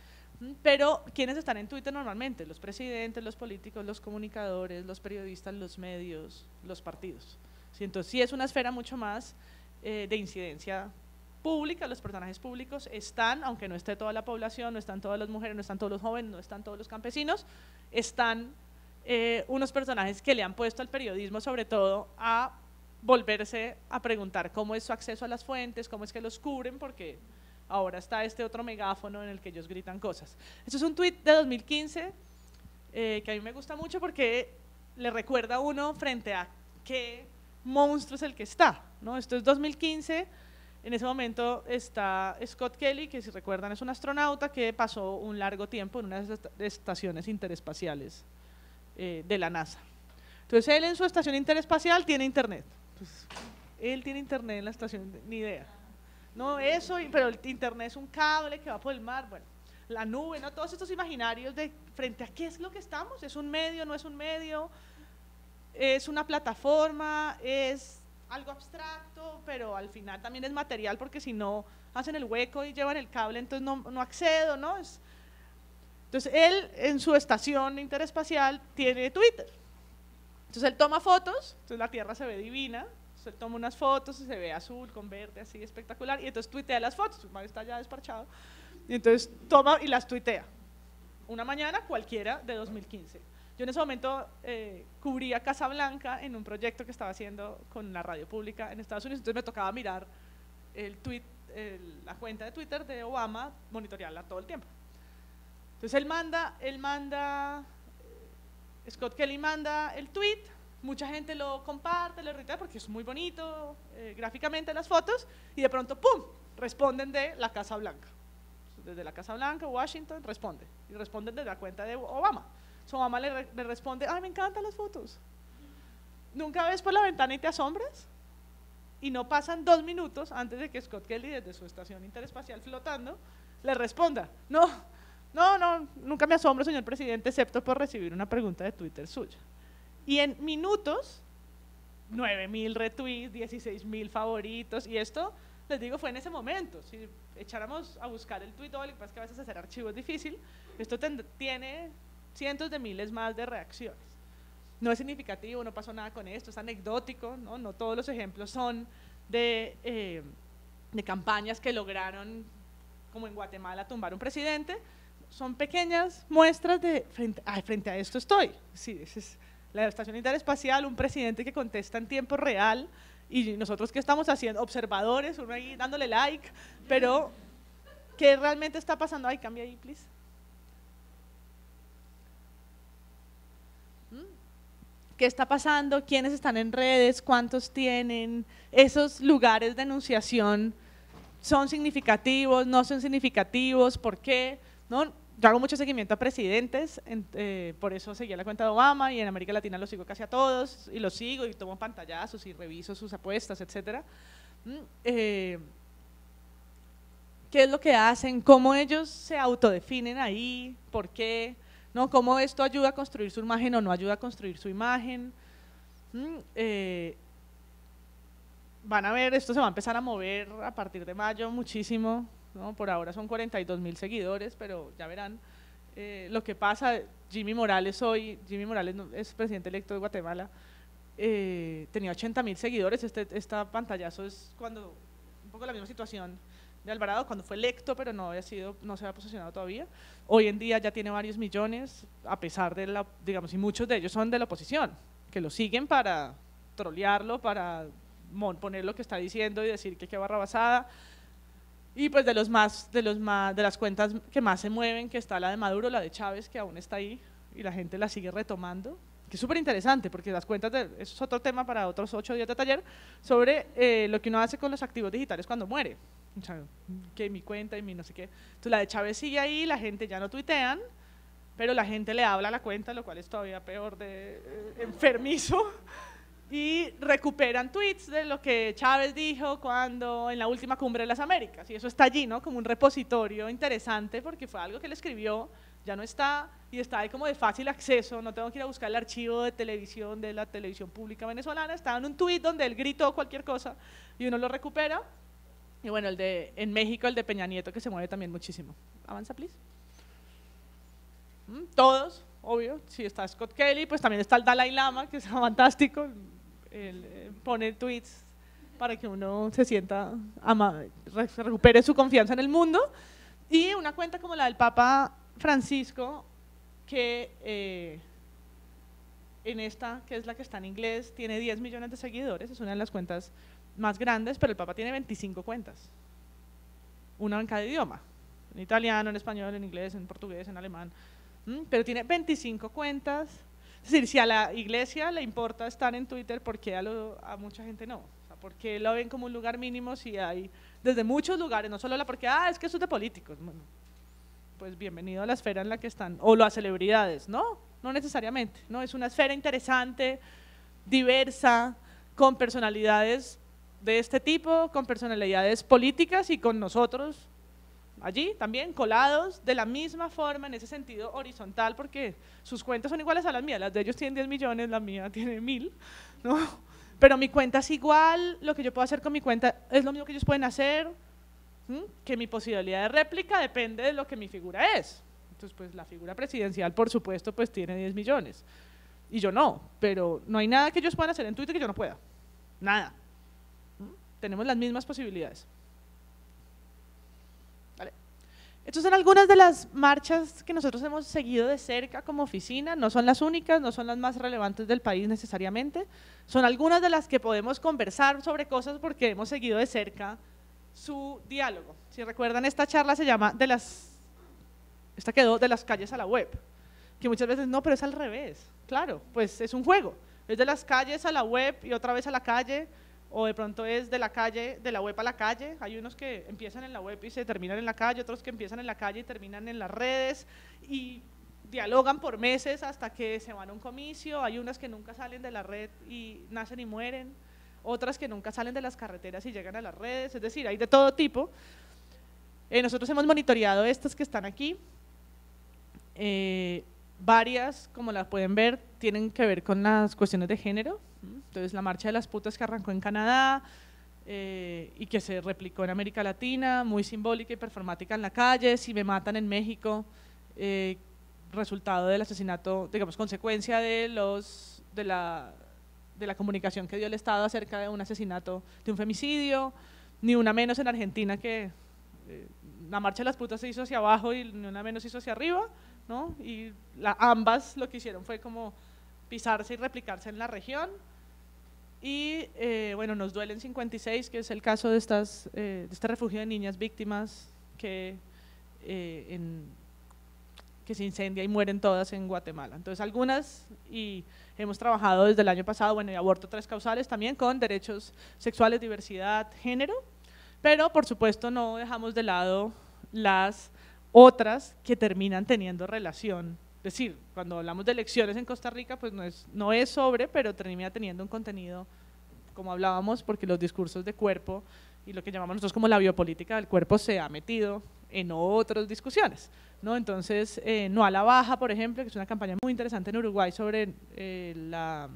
Pero, ¿quiénes están en Twitter normalmente? Los presidentes, los políticos, los comunicadores, los periodistas, los medios, los partidos. ¿Sí? Entonces, sí es una esfera mucho más eh, de incidencia pública, los personajes públicos están, aunque no esté toda la población, no están todas las mujeres, no están todos los jóvenes, no están todos los campesinos, están eh, unos personajes que le han puesto al periodismo sobre todo a volverse a preguntar cómo es su acceso a las fuentes, cómo es que los cubren, porque ahora está este otro megáfono en el que ellos gritan cosas. Esto es un tuit de dos mil quince eh, que a mí me gusta mucho porque le recuerda a uno frente a qué monstruo es el que está, ¿no? Esto es dos mil quince, en ese momento está Scott Kelly, que si recuerdan es un astronauta que pasó un largo tiempo en una de las estaciones interespaciales eh, de la NASA. Entonces él en su estación interespacial tiene internet. Pues, él tiene internet en la estación, ni idea. No, eso, pero el internet es un cable que va por el mar, bueno, la nube, ¿no? Todos estos imaginarios de frente a qué es lo que estamos, es un medio, no es un medio, es una plataforma, es algo abstracto, pero al final también es material porque si no hacen el hueco y llevan el cable, entonces no, no accedo, ¿no? Es, entonces él en su estación interespacial tiene Twitter. Entonces él toma fotos, entonces la Tierra se ve divina, entonces él toma unas fotos y se ve azul con verde, así espectacular, y entonces tuitea las fotos, su madre está ya desparchado, y entonces toma y las tuitea. Una mañana cualquiera de dos mil quince. Yo en ese momento eh, cubría Casablanca en un proyecto que estaba haciendo con la radio pública en Estados Unidos, entonces me tocaba mirar el tweet, el, la cuenta de Twitter de Obama, monitorearla todo el tiempo. Entonces él manda, él manda, eh, Scott Kelly manda el tweet, mucha gente lo comparte, lo retuitea porque es muy bonito eh, gráficamente las fotos, y de pronto ¡pum!, responden de la Casa Blanca. Desde la Casa Blanca, Washington, responde, y responden desde la cuenta de Obama. Su mamá le, re, le responde, ¡ay, me encantan las fotos! ¿Nunca ves por la ventana y te asombras? Y no pasan dos minutos antes de que Scott Kelly, desde su estación interespacial flotando, le responda, no, no, no, nunca me asombro, señor presidente, excepto por recibir una pregunta de Twitter suya. Y en minutos, nueve mil retweets, dieciséis mil favoritos, y esto, les digo, fue en ese momento. Si echáramos a buscar el tweet, lo que pasa es que a veces hacer archivo es difícil, esto tiene cientos de miles más de reacciones. No es significativo, no pasó nada con esto, es anecdótico, no, no todos los ejemplos son de, eh, de campañas que lograron, como en Guatemala, tumbar un presidente. son pequeñas muestras de frente, ay, frente a esto estoy. Sí, esa es la estación interespacial, un presidente que contesta en tiempo real y nosotros que estamos haciendo, observadores, uno ahí dándole like, pero ¿qué realmente está pasando? Ay, cambia ahí, please. ¿Qué está pasando? ¿Quiénes están en redes? ¿Cuántos tienen? Esos lugares de enunciación son significativos, no son significativos, ¿por qué? ¿No? Yo hago mucho seguimiento a presidentes, en, eh, por eso seguía la cuenta de Obama y en América Latina los sigo casi a todos y los sigo y tomo pantallazos y reviso sus apuestas, etcétera. Eh, ¿Qué es lo que hacen? ¿Cómo ellos se autodefinen ahí? ¿Por qué? ¿No? ¿Cómo esto ayuda a construir su imagen o no ayuda a construir su imagen? ¿Mm? Eh, van a ver, esto se va a empezar a mover a partir de mayo muchísimo, ¿no? Por ahora son cuarenta y dos mil seguidores, pero ya verán eh, lo que pasa. Jimmy Morales hoy, Jimmy Morales es presidente electo de Guatemala, eh, tenía ochenta mil seguidores, este esta pantallazo es cuando, un poco la misma situación de Alvarado, cuando fue electo, pero no había sido, no se había posicionado todavía. Hoy en día ya tiene varios millones, a pesar de la, digamos, y muchos de ellos son de la oposición, que lo siguen para trolearlo, para poner lo que está diciendo y decir que qué barra basada. Y pues de los más, de los más, de las cuentas que más se mueven, que está la de Maduro, la de Chávez, que aún está ahí y la gente la sigue retomando, que es súper interesante, porque las cuentas, de, eso es otro tema para otros ocho días de taller, sobre eh, lo que uno hace con los activos digitales cuando muere. O sea, que mi cuenta y mi no sé qué. Entonces la de Chávez sigue ahí, la gente ya no tuitean, pero la gente le habla a la cuenta, lo cual es todavía peor de eh, enfermizo, y recuperan tweets de lo que Chávez dijo cuando en la última cumbre de las Américas, y eso está allí, ¿no? Como un repositorio interesante, porque fue algo que él escribió, ya no está, y está ahí como de fácil acceso, no tengo que ir a buscar el archivo de televisión de la televisión pública venezolana, está en un tweet donde él gritó cualquier cosa, y uno lo recupera. Y bueno, el de, en México, el de Peña Nieto, que se mueve también muchísimo. Avanza, please. ¿Mm? Todos, obvio. Si está Scott Kelly, pues también está el Dalai Lama, que es fantástico. Él eh, pone tweets para que uno se sienta, ama, re, recupere su confianza en el mundo. Y una cuenta como la del Papa Francisco, que eh, en esta, que es la que está en inglés, tiene diez millones de seguidores, es una de las cuentas más grandes, pero el Papa tiene veinticinco cuentas, una en cada idioma, en italiano, en español, en inglés, en portugués, en alemán, ¿Mm? Pero tiene veinticinco cuentas. Es decir, si a la iglesia le importa estar en Twitter, ¿por qué a, lo, a mucha gente no? O sea, ¿por qué lo ven como un lugar mínimo si hay desde muchos lugares, no solo la porque, ah, es que eso es de políticos? Bueno, pues bienvenido a la esfera en la que están, o las celebridades, ¿no? No necesariamente, ¿no? Es una esfera interesante, diversa, con personalidades de este tipo, con personalidades políticas y con nosotros allí también colados de la misma forma, en ese sentido horizontal, porque sus cuentas son iguales a las mías, las de ellos tienen diez millones, la mía tiene mil, ¿no? Pero mi cuenta es igual, lo que yo puedo hacer con mi cuenta es lo mismo que ellos pueden hacer, ¿m? Que mi posibilidad de réplica depende de lo que mi figura es. Entonces, pues la figura presidencial, por supuesto, pues tiene diez millones, y yo no, pero no hay nada que ellos puedan hacer en Twitter que yo no pueda, nada. Tenemos las mismas posibilidades. Vale. Estas son algunas de las marchas que nosotros hemos seguido de cerca como oficina, no son las únicas, no son las más relevantes del país necesariamente, son algunas de las que podemos conversar sobre cosas porque hemos seguido de cerca su diálogo. Si recuerdan, esta charla se llama de las, esta quedó de las calles a la web, que muchas veces no, pero es al revés, claro, pues es un juego, es de las calles a la web y otra vez a la calle, o de pronto es de la calle, de la web a la calle. Hay unos que empiezan en la web y se terminan en la calle, otros que empiezan en la calle y terminan en las redes y dialogan por meses hasta que se van a un comicio. Hay unas que nunca salen de la red y nacen y mueren, otras que nunca salen de las carreteras y llegan a las redes, es decir, hay de todo tipo. Eh, nosotros hemos monitoreado estas que están aquí, eh, varias, como las pueden ver, tienen que ver con las cuestiones de género. Entonces la marcha de las putas que arrancó en Canadá eh, y que se replicó en América Latina, muy simbólica y performática en la calle. Si me matan en México, eh, resultado del asesinato, digamos, consecuencia de, los, de, la, de la comunicación que dio el Estado acerca de un asesinato, de un femicidio, ni una menos en Argentina que eh, la marcha de las putas se hizo hacia abajo y ni una menos hizo hacia arriba, ¿no? Y la, ambas lo que hicieron fue como pisarse y replicarse en la región. Y eh, bueno, nos duelen cincuenta y seis, que es el caso de, estas, eh, de este refugio de niñas víctimas que, eh, en, que se incendia y mueren todas en Guatemala. Entonces algunas, y hemos trabajado desde el año pasado, bueno, y aborto tres causales también con derechos sexuales, diversidad, género, pero por supuesto no dejamos de lado las otras que terminan teniendo relación. Es decir, cuando hablamos de elecciones en Costa Rica, pues no es, no es sobre, pero termina teniendo un contenido, como hablábamos, porque los discursos de cuerpo y lo que llamamos nosotros como la biopolítica del cuerpo se ha metido en otras discusiones, ¿no? Entonces, eh, No a la Baja, por ejemplo, que es una campaña muy interesante en Uruguay sobre eh, la,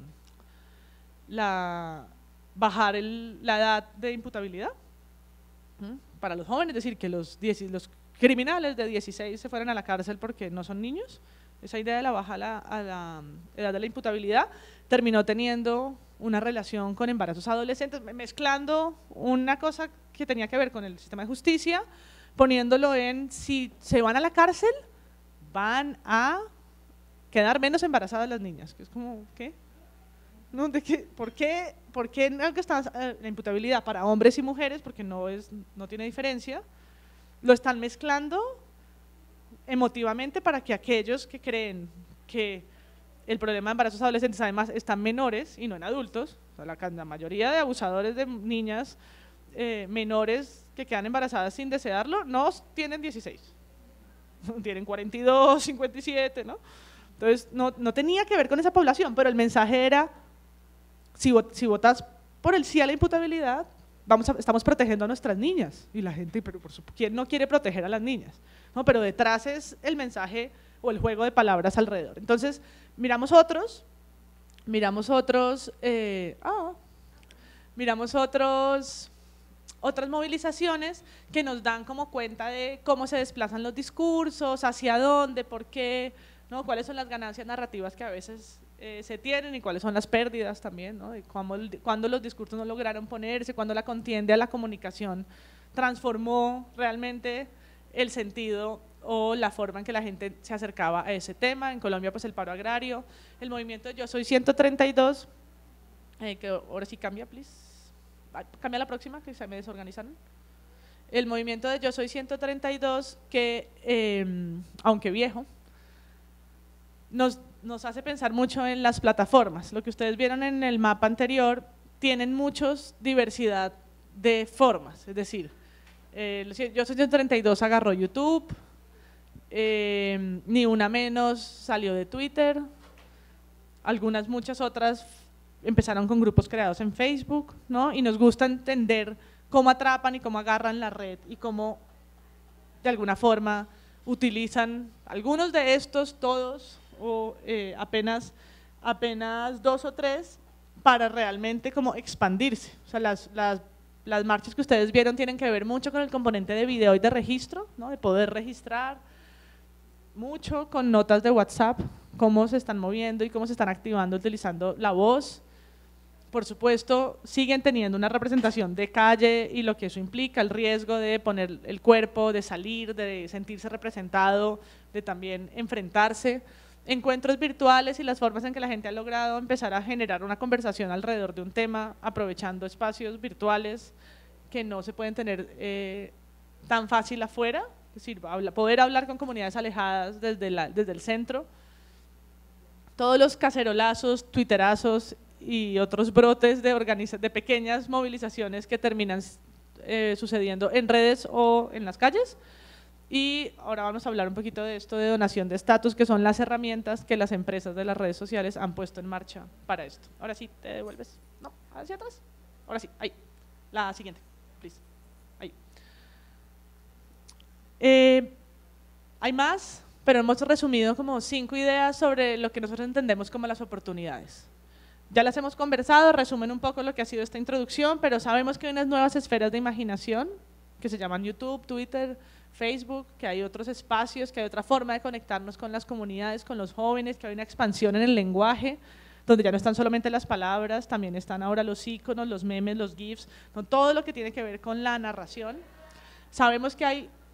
la, bajar el, la edad de imputabilidad, ¿m? Para los jóvenes, es decir, que los, diez, los criminales de dieciséis se fueran a la cárcel porque no son niños. Esa idea de la baja a la, a la edad de la imputabilidad terminó teniendo una relación con embarazos adolescentes, mezclando una cosa que tenía que ver con el sistema de justicia, poniéndolo en si se van a la cárcel, van a quedar menos embarazadas las niñas, que es como, ¿qué? ¿No? ¿De qué? ¿Por qué? ¿Por qué en algo está eh, la imputabilidad para hombres y mujeres? Porque no, es, no tiene diferencia, lo están mezclando emotivamente para que aquellos que creen que el problema de embarazos adolescentes además están menores y no en adultos, o sea, la, la mayoría de abusadores de niñas eh, menores que quedan embarazadas sin desearlo no tienen dieciséis, tienen cuarenta y dos, cincuenta y siete, ¿no? Entonces no, no tenía que ver con esa población, pero el mensaje era, si, si votas por el sí a la imputabilidad, vamos a, estamos protegiendo a nuestras niñas, y la gente, pero por supuesto, ¿quién no quiere proteger a las niñas? ¿No? Pero detrás es el mensaje o el juego de palabras alrededor. Entonces, miramos otros, miramos otros, eh, oh, miramos otros, otras movilizaciones que nos dan como cuenta de cómo se desplazan los discursos, hacia dónde, por qué, ¿no? Cuáles son las ganancias narrativas que a veces eh, se tienen y cuáles son las pérdidas también, ¿no? Y cómo, cuándo los discursos no lograron ponerse, cuándo la contienda a la comunicación transformó realmente el sentido o la forma en que la gente se acercaba a ese tema. En Colombia, pues el paro agrario, el movimiento Yo Soy ciento treinta y dos, eh, que ahora sí cambia, please, cambia la próxima, que se me desorganizaron. El movimiento de Yo Soy ciento treinta y dos, que eh, aunque viejo, nos, nos hace pensar mucho en las plataformas. Lo que ustedes vieron en el mapa anterior, tienen muchos diversidad de formas, es decir, Eh, Yo Soy ciento treinta y dos agarró YouTube, eh, Ni Una Menos salió de Twitter, algunas muchas otras empezaron con grupos creados en Facebook, ¿no? Y nos gusta entender cómo atrapan y cómo agarran la red y cómo de alguna forma utilizan algunos de estos, todos o eh, apenas, apenas dos o tres para realmente como expandirse. O sea, las, las Las marchas que ustedes vieron tienen que ver mucho con el componente de video y de registro, ¿no? De poder registrar, mucho con notas de WhatsApp, cómo se están moviendo y cómo se están activando utilizando la voz. Por supuesto, siguen teniendo una representación de calle y lo que eso implica, el riesgo de poner el cuerpo, de salir, de sentirse representado, de también enfrentarse. Encuentros virtuales y las formas en que la gente ha logrado empezar a generar una conversación alrededor de un tema, aprovechando espacios virtuales que no se pueden tener eh, tan fácil afuera, es decir, habla, poder hablar con comunidades alejadas desde, la, desde el centro. Todos los cacerolazos, twitterazos y otros brotes de, organiza de pequeñas movilizaciones que terminan eh, sucediendo en redes o en las calles. Y ahora vamos a hablar un poquito de esto de donación de estatus, que son las herramientas que las empresas de las redes sociales han puesto en marcha para esto. Ahora sí, te devuelves, no, hacia atrás, ahora sí, ahí, la siguiente, please, ahí. Eh, hay más, pero hemos resumido como cinco ideas sobre lo que nosotros entendemos como las oportunidades. Ya las hemos conversado, resumen un poco lo que ha sido esta introducción, pero sabemos que hay unas nuevas esferas de imaginación que se llaman YouTube, Twitter, Facebook, que hay otros espacios, que hay otra forma de conectarnos con las comunidades, con los jóvenes, que hay una expansión en el lenguaje, donde ya no están solamente las palabras, también están ahora los iconos, los memes, los GIFs, ¿no? Todo lo que tiene que ver con la narración. Sabemos que hay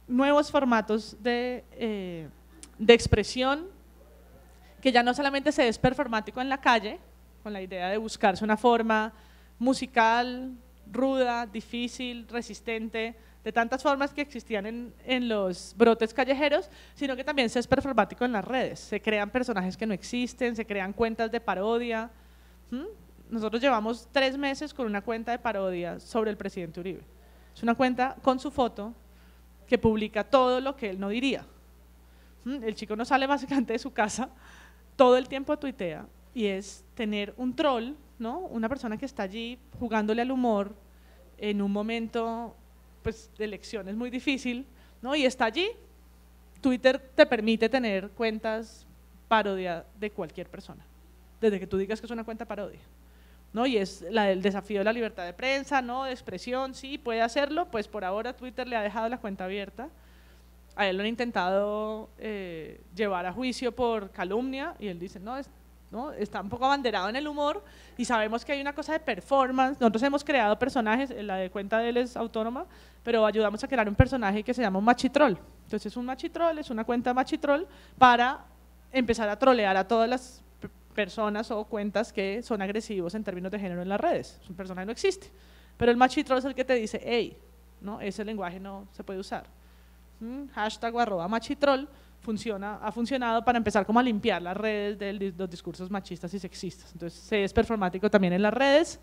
nuevos formatos de, eh, de expresión, que ya no solamente se es performático en la calle, con la idea de buscarse una forma musical, ruda, difícil, resistente, de tantas formas que existían en, en los brotes callejeros, sino que también se es performático en las redes. Se crean personajes que no existen, se crean cuentas de parodia. ¿Mm? Nosotros llevamos tres meses con una cuenta de parodia sobre el presidente Uribe. Es una cuenta con su foto que publica todo lo que él no diría. ¿Mm? El chico no sale básicamente de su casa, todo el tiempo tuitea, y es tener un troll, ¿no? Una persona que está allí jugándole al humor en un momento pues, de elecciones muy difícil, ¿no? Y está allí. Twitter te permite tener cuentas parodia de cualquier persona, desde que tú digas que es una cuenta parodia, ¿no? Y es la del desafío de la libertad de prensa, ¿no? De expresión, sí, puede hacerlo, pues por ahora Twitter le ha dejado la cuenta abierta. A él lo han intentado eh, llevar a juicio por calumnia y él dice, no, es, no, está un poco abanderado en el humor y sabemos que hay una cosa de performance. Nosotros hemos creado personajes, la de cuenta de él es autónoma, pero ayudamos a crear un personaje que se llama un machitrol. Entonces es un machitrol, es una cuenta machitrol para empezar a trolear a todas las personas o cuentas que son agresivos en términos de género en las redes. Es un personaje que no existe, pero el machitrol es el que te dice, hey, ¿no? Ese lenguaje no se puede usar. ¿Mm? Hashtag o arroba machitrol funciona, ha funcionado para empezar como a limpiar las redes de los discursos machistas y sexistas. Entonces se es performático también en las redes.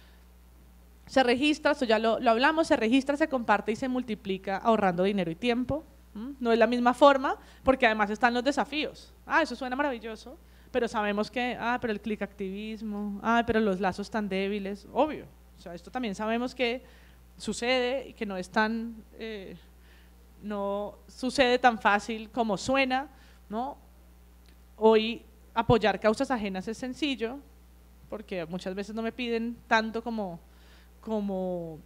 Se registra, esto ya lo, lo hablamos, se registra, se comparte y se multiplica ahorrando dinero y tiempo. ¿Mm? No es la misma forma porque además están los desafíos. Ah, eso suena maravilloso, pero sabemos que, ah, pero el click activismo, ah, pero los lazos tan débiles, obvio. O sea, esto también sabemos que sucede y que no es tan, eh, no sucede tan fácil como suena, ¿no? Hoy apoyar causas ajenas es sencillo, porque muchas veces no me piden tanto como, como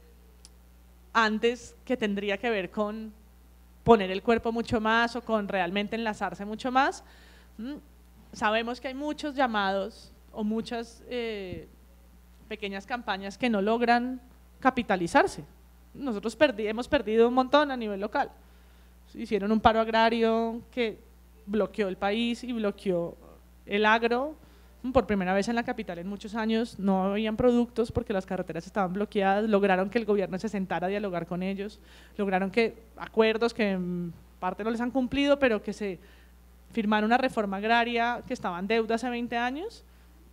antes, que tendría que ver con poner el cuerpo mucho más o con realmente enlazarse mucho más. ¿Mm? Sabemos que hay muchos llamados o muchas eh, pequeñas campañas que no logran capitalizarse. Nosotros perdí, hemos perdido un montón a nivel local. Hicieron un paro agrario que bloqueó el país y bloqueó el agro. Por primera vez en la capital en muchos años no habían productos porque las carreteras estaban bloqueadas. Lograron que el gobierno se sentara a dialogar con ellos. Lograron que acuerdos que en parte no les han cumplido, pero que se firmaron una reforma agraria que estaba en deuda hace veinte años.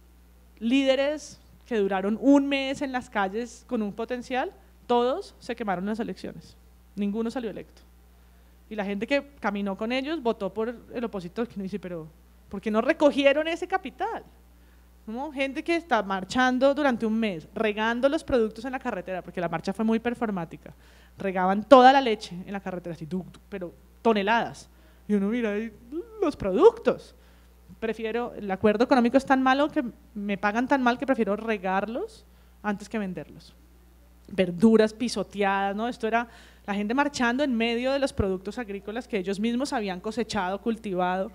Líderes que duraron un mes en las calles con un potencial, todos se quemaron en las elecciones. Ninguno salió electo. Y la gente que caminó con ellos votó por el opositor, que no dice, pero ¿por qué no recogieron ese capital? ¿No? Gente que está marchando durante un mes, regando los productos en la carretera, porque la marcha fue muy performática, regaban toda la leche en la carretera, así, pero toneladas. Y uno mira ahí, los productos. Prefiero, el acuerdo económico es tan malo que me pagan tan mal que prefiero regarlos antes que venderlos. Verduras pisoteadas, ¿no? Esto era la gente marchando en medio de los productos agrícolas que ellos mismos habían cosechado, cultivado,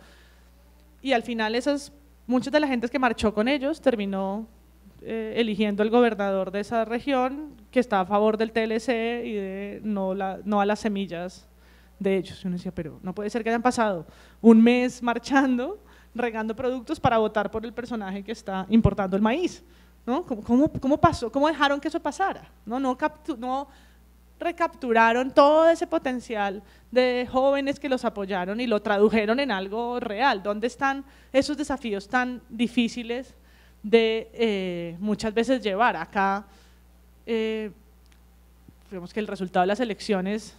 y al final esas, muchas de la gente que marchó con ellos terminó eh, eligiendo el gobernador de esa región que está a favor del T L C y de no, la, no a las semillas de ellos. Y uno decía, pero no puede ser que hayan pasado un mes marchando, regando productos para votar por el personaje que está importando el maíz, ¿no? ¿Cómo, cómo, cómo pasó? ¿Cómo dejaron que eso pasara? No, no, captu no recapturaron todo ese potencial de jóvenes que los apoyaron y lo tradujeron en algo real. ¿Dónde están esos desafíos tan difíciles de eh, muchas veces llevar? Acá, eh, vemos que el resultado de las elecciones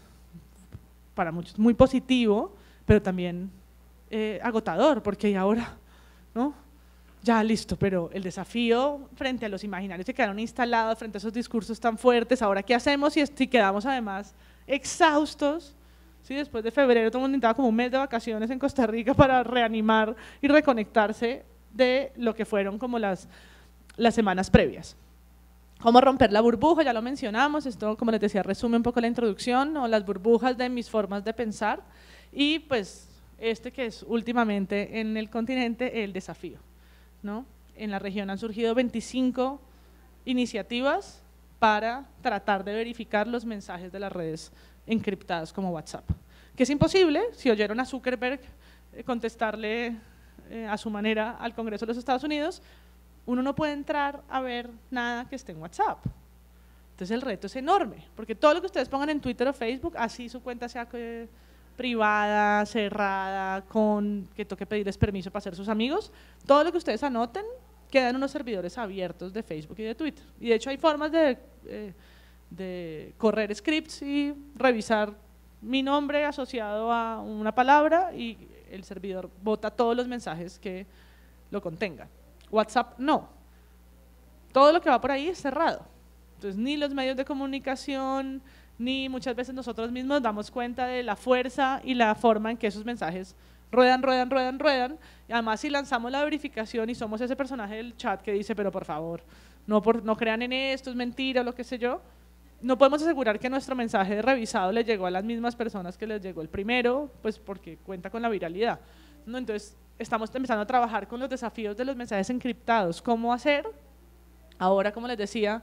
para muchos muy positivo, pero también eh, agotador, porque ahora, ¿no? Ya listo, pero el desafío frente a los imaginarios que quedaron instalados, frente a esos discursos tan fuertes, ahora qué hacemos si, si quedamos además exhaustos, ¿sí? Después de febrero todo el mundo necesitaba como un mes de vacaciones en Costa Rica para reanimar y reconectarse de lo que fueron como las, las semanas previas. ¿Cómo romper la burbuja? Ya lo mencionamos, esto como les decía resume un poco la introducción, o las burbujas de mis formas de pensar, y pues este que es últimamente en el continente el desafío, ¿no? En la región han surgido veinticinco iniciativas para tratar de verificar los mensajes de las redes encriptadas como WhatsApp. que es imposible, si oyeron a Zuckerberg eh, contestarle eh, a su manera al Congreso de los Estados Unidos, uno no puede entrar a ver nada que esté en WhatsApp. Entonces el reto es enorme, porque todo lo que ustedes pongan en Twitter o Facebook, así su cuenta sea eh, privada, cerrada, con que toque pedirles permiso para ser sus amigos, todo lo que ustedes anoten queda en unos servidores abiertos de Facebook y de Twitter. Y de hecho hay formas de, eh, de correr scripts y revisar mi nombre asociado a una palabra y el servidor bota todos los mensajes que lo contengan. WhatsApp no. Todo lo que va por ahí es cerrado. Entonces ni los medios de comunicación, ni muchas veces nosotros mismos damos cuenta de la fuerza y la forma en que esos mensajes ruedan, ruedan, ruedan, ruedan. Y además si lanzamos la verificación y somos ese personaje del chat que dice, pero por favor, no, por, no crean en esto, es mentira, lo que sé yo, no podemos asegurar que nuestro mensaje revisado le llegó a las mismas personas que les llegó el primero, pues porque cuenta con la viralidad, ¿no? Entonces estamos empezando a trabajar con los desafíos de los mensajes encriptados. ¿Cómo hacer? Ahora, como les decía,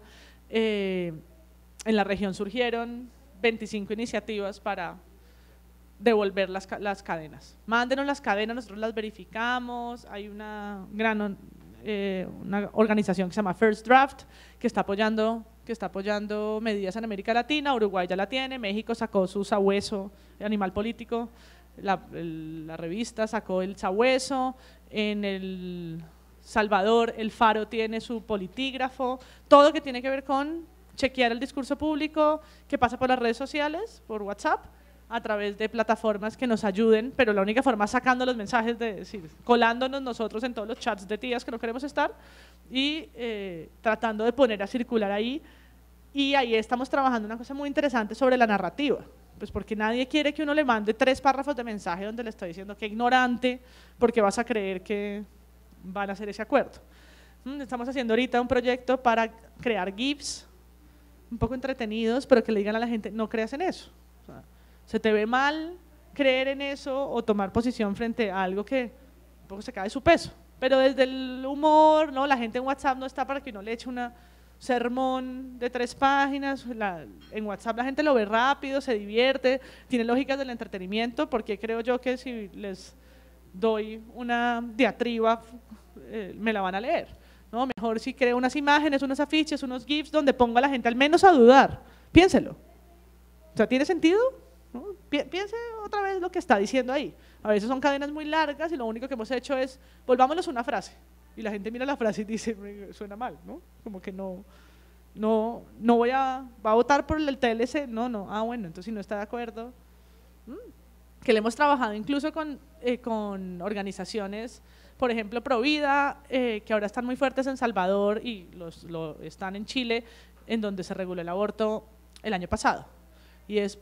eh, en la región surgieron veinticinco iniciativas para devolver las, las cadenas. Mándenos las cadenas, nosotros las verificamos. Hay una gran eh, una organización que se llama First Draft que está apoyando que está apoyando medidas en América Latina. Uruguay ya la tiene, México sacó su sabueso, animal político, la, el, la revista sacó el sabueso, en El Salvador el Faro tiene su politígrafo, todo que tiene que ver con chequear el discurso público que pasa por las redes sociales, por WhatsApp, a través de plataformas que nos ayuden, pero la única forma es sacando los mensajes, de decir, colándonos nosotros en todos los chats de tías que no queremos estar y eh, tratando de poner a circular ahí. Y ahí estamos trabajando una cosa muy interesante sobre la narrativa, pues porque nadie quiere que uno le mande tres párrafos de mensaje donde le estoy diciendo que ignorante, porque vas a creer que van a hacer ese acuerdo. Estamos haciendo ahorita un proyecto para crear GIFs un poco entretenidos, pero que le digan a la gente, no creas en eso. O sea, se te ve mal creer en eso o tomar posición frente a algo que un poco se cae de su peso. Pero desde el humor, ¿no? La gente en WhatsApp no está para que uno le eche un sermón de tres páginas. La, en WhatsApp la gente lo ve rápido, se divierte, tiene lógicas del entretenimiento, porque creo yo que si les doy una diatriba, eh, me la van a leer, ¿no? Mejor si creo unas imágenes, unos afiches, unos GIFs donde ponga a la gente al menos a dudar. Piénselo. O sea, ¿tiene sentido? ¿No? Piense otra vez lo que está diciendo ahí. A veces son cadenas muy largas y lo único que hemos hecho es, volvámonos una frase. Y la gente mira la frase y dice, suena mal, ¿no? Como que no, no, no voy a, va a votar por el T L C, no, no, ah bueno, entonces si no está de acuerdo. Que le hemos trabajado incluso con, eh, con organizaciones, por ejemplo, Provida, eh, que ahora están muy fuertes en Salvador y los, lo están en Chile, en donde se reguló el aborto el año pasado. Y es,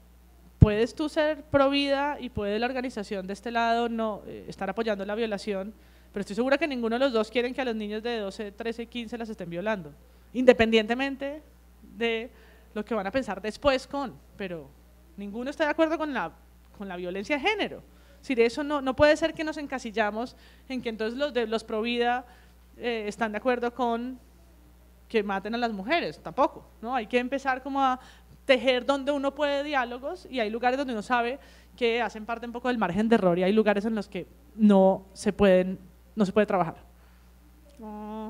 puedes tú ser Provida y puede la organización de este lado no eh, estar apoyando la violación, pero estoy segura que ninguno de los dos quieren que a los niños de doce, trece, quince las estén violando, independientemente de lo que van a pensar después con, pero ninguno está de acuerdo con la, con la violencia de género. Es decir, eso no, no puede ser que nos encasillamos en que entonces los, de, los Provida eh, están de acuerdo con que maten a las mujeres, tampoco, ¿no? Hay que empezar como a tejer donde uno puede diálogos y hay lugares donde uno sabe que hacen parte un poco del margen de error y hay lugares en los que no se pueden, no se puede trabajar. Uh,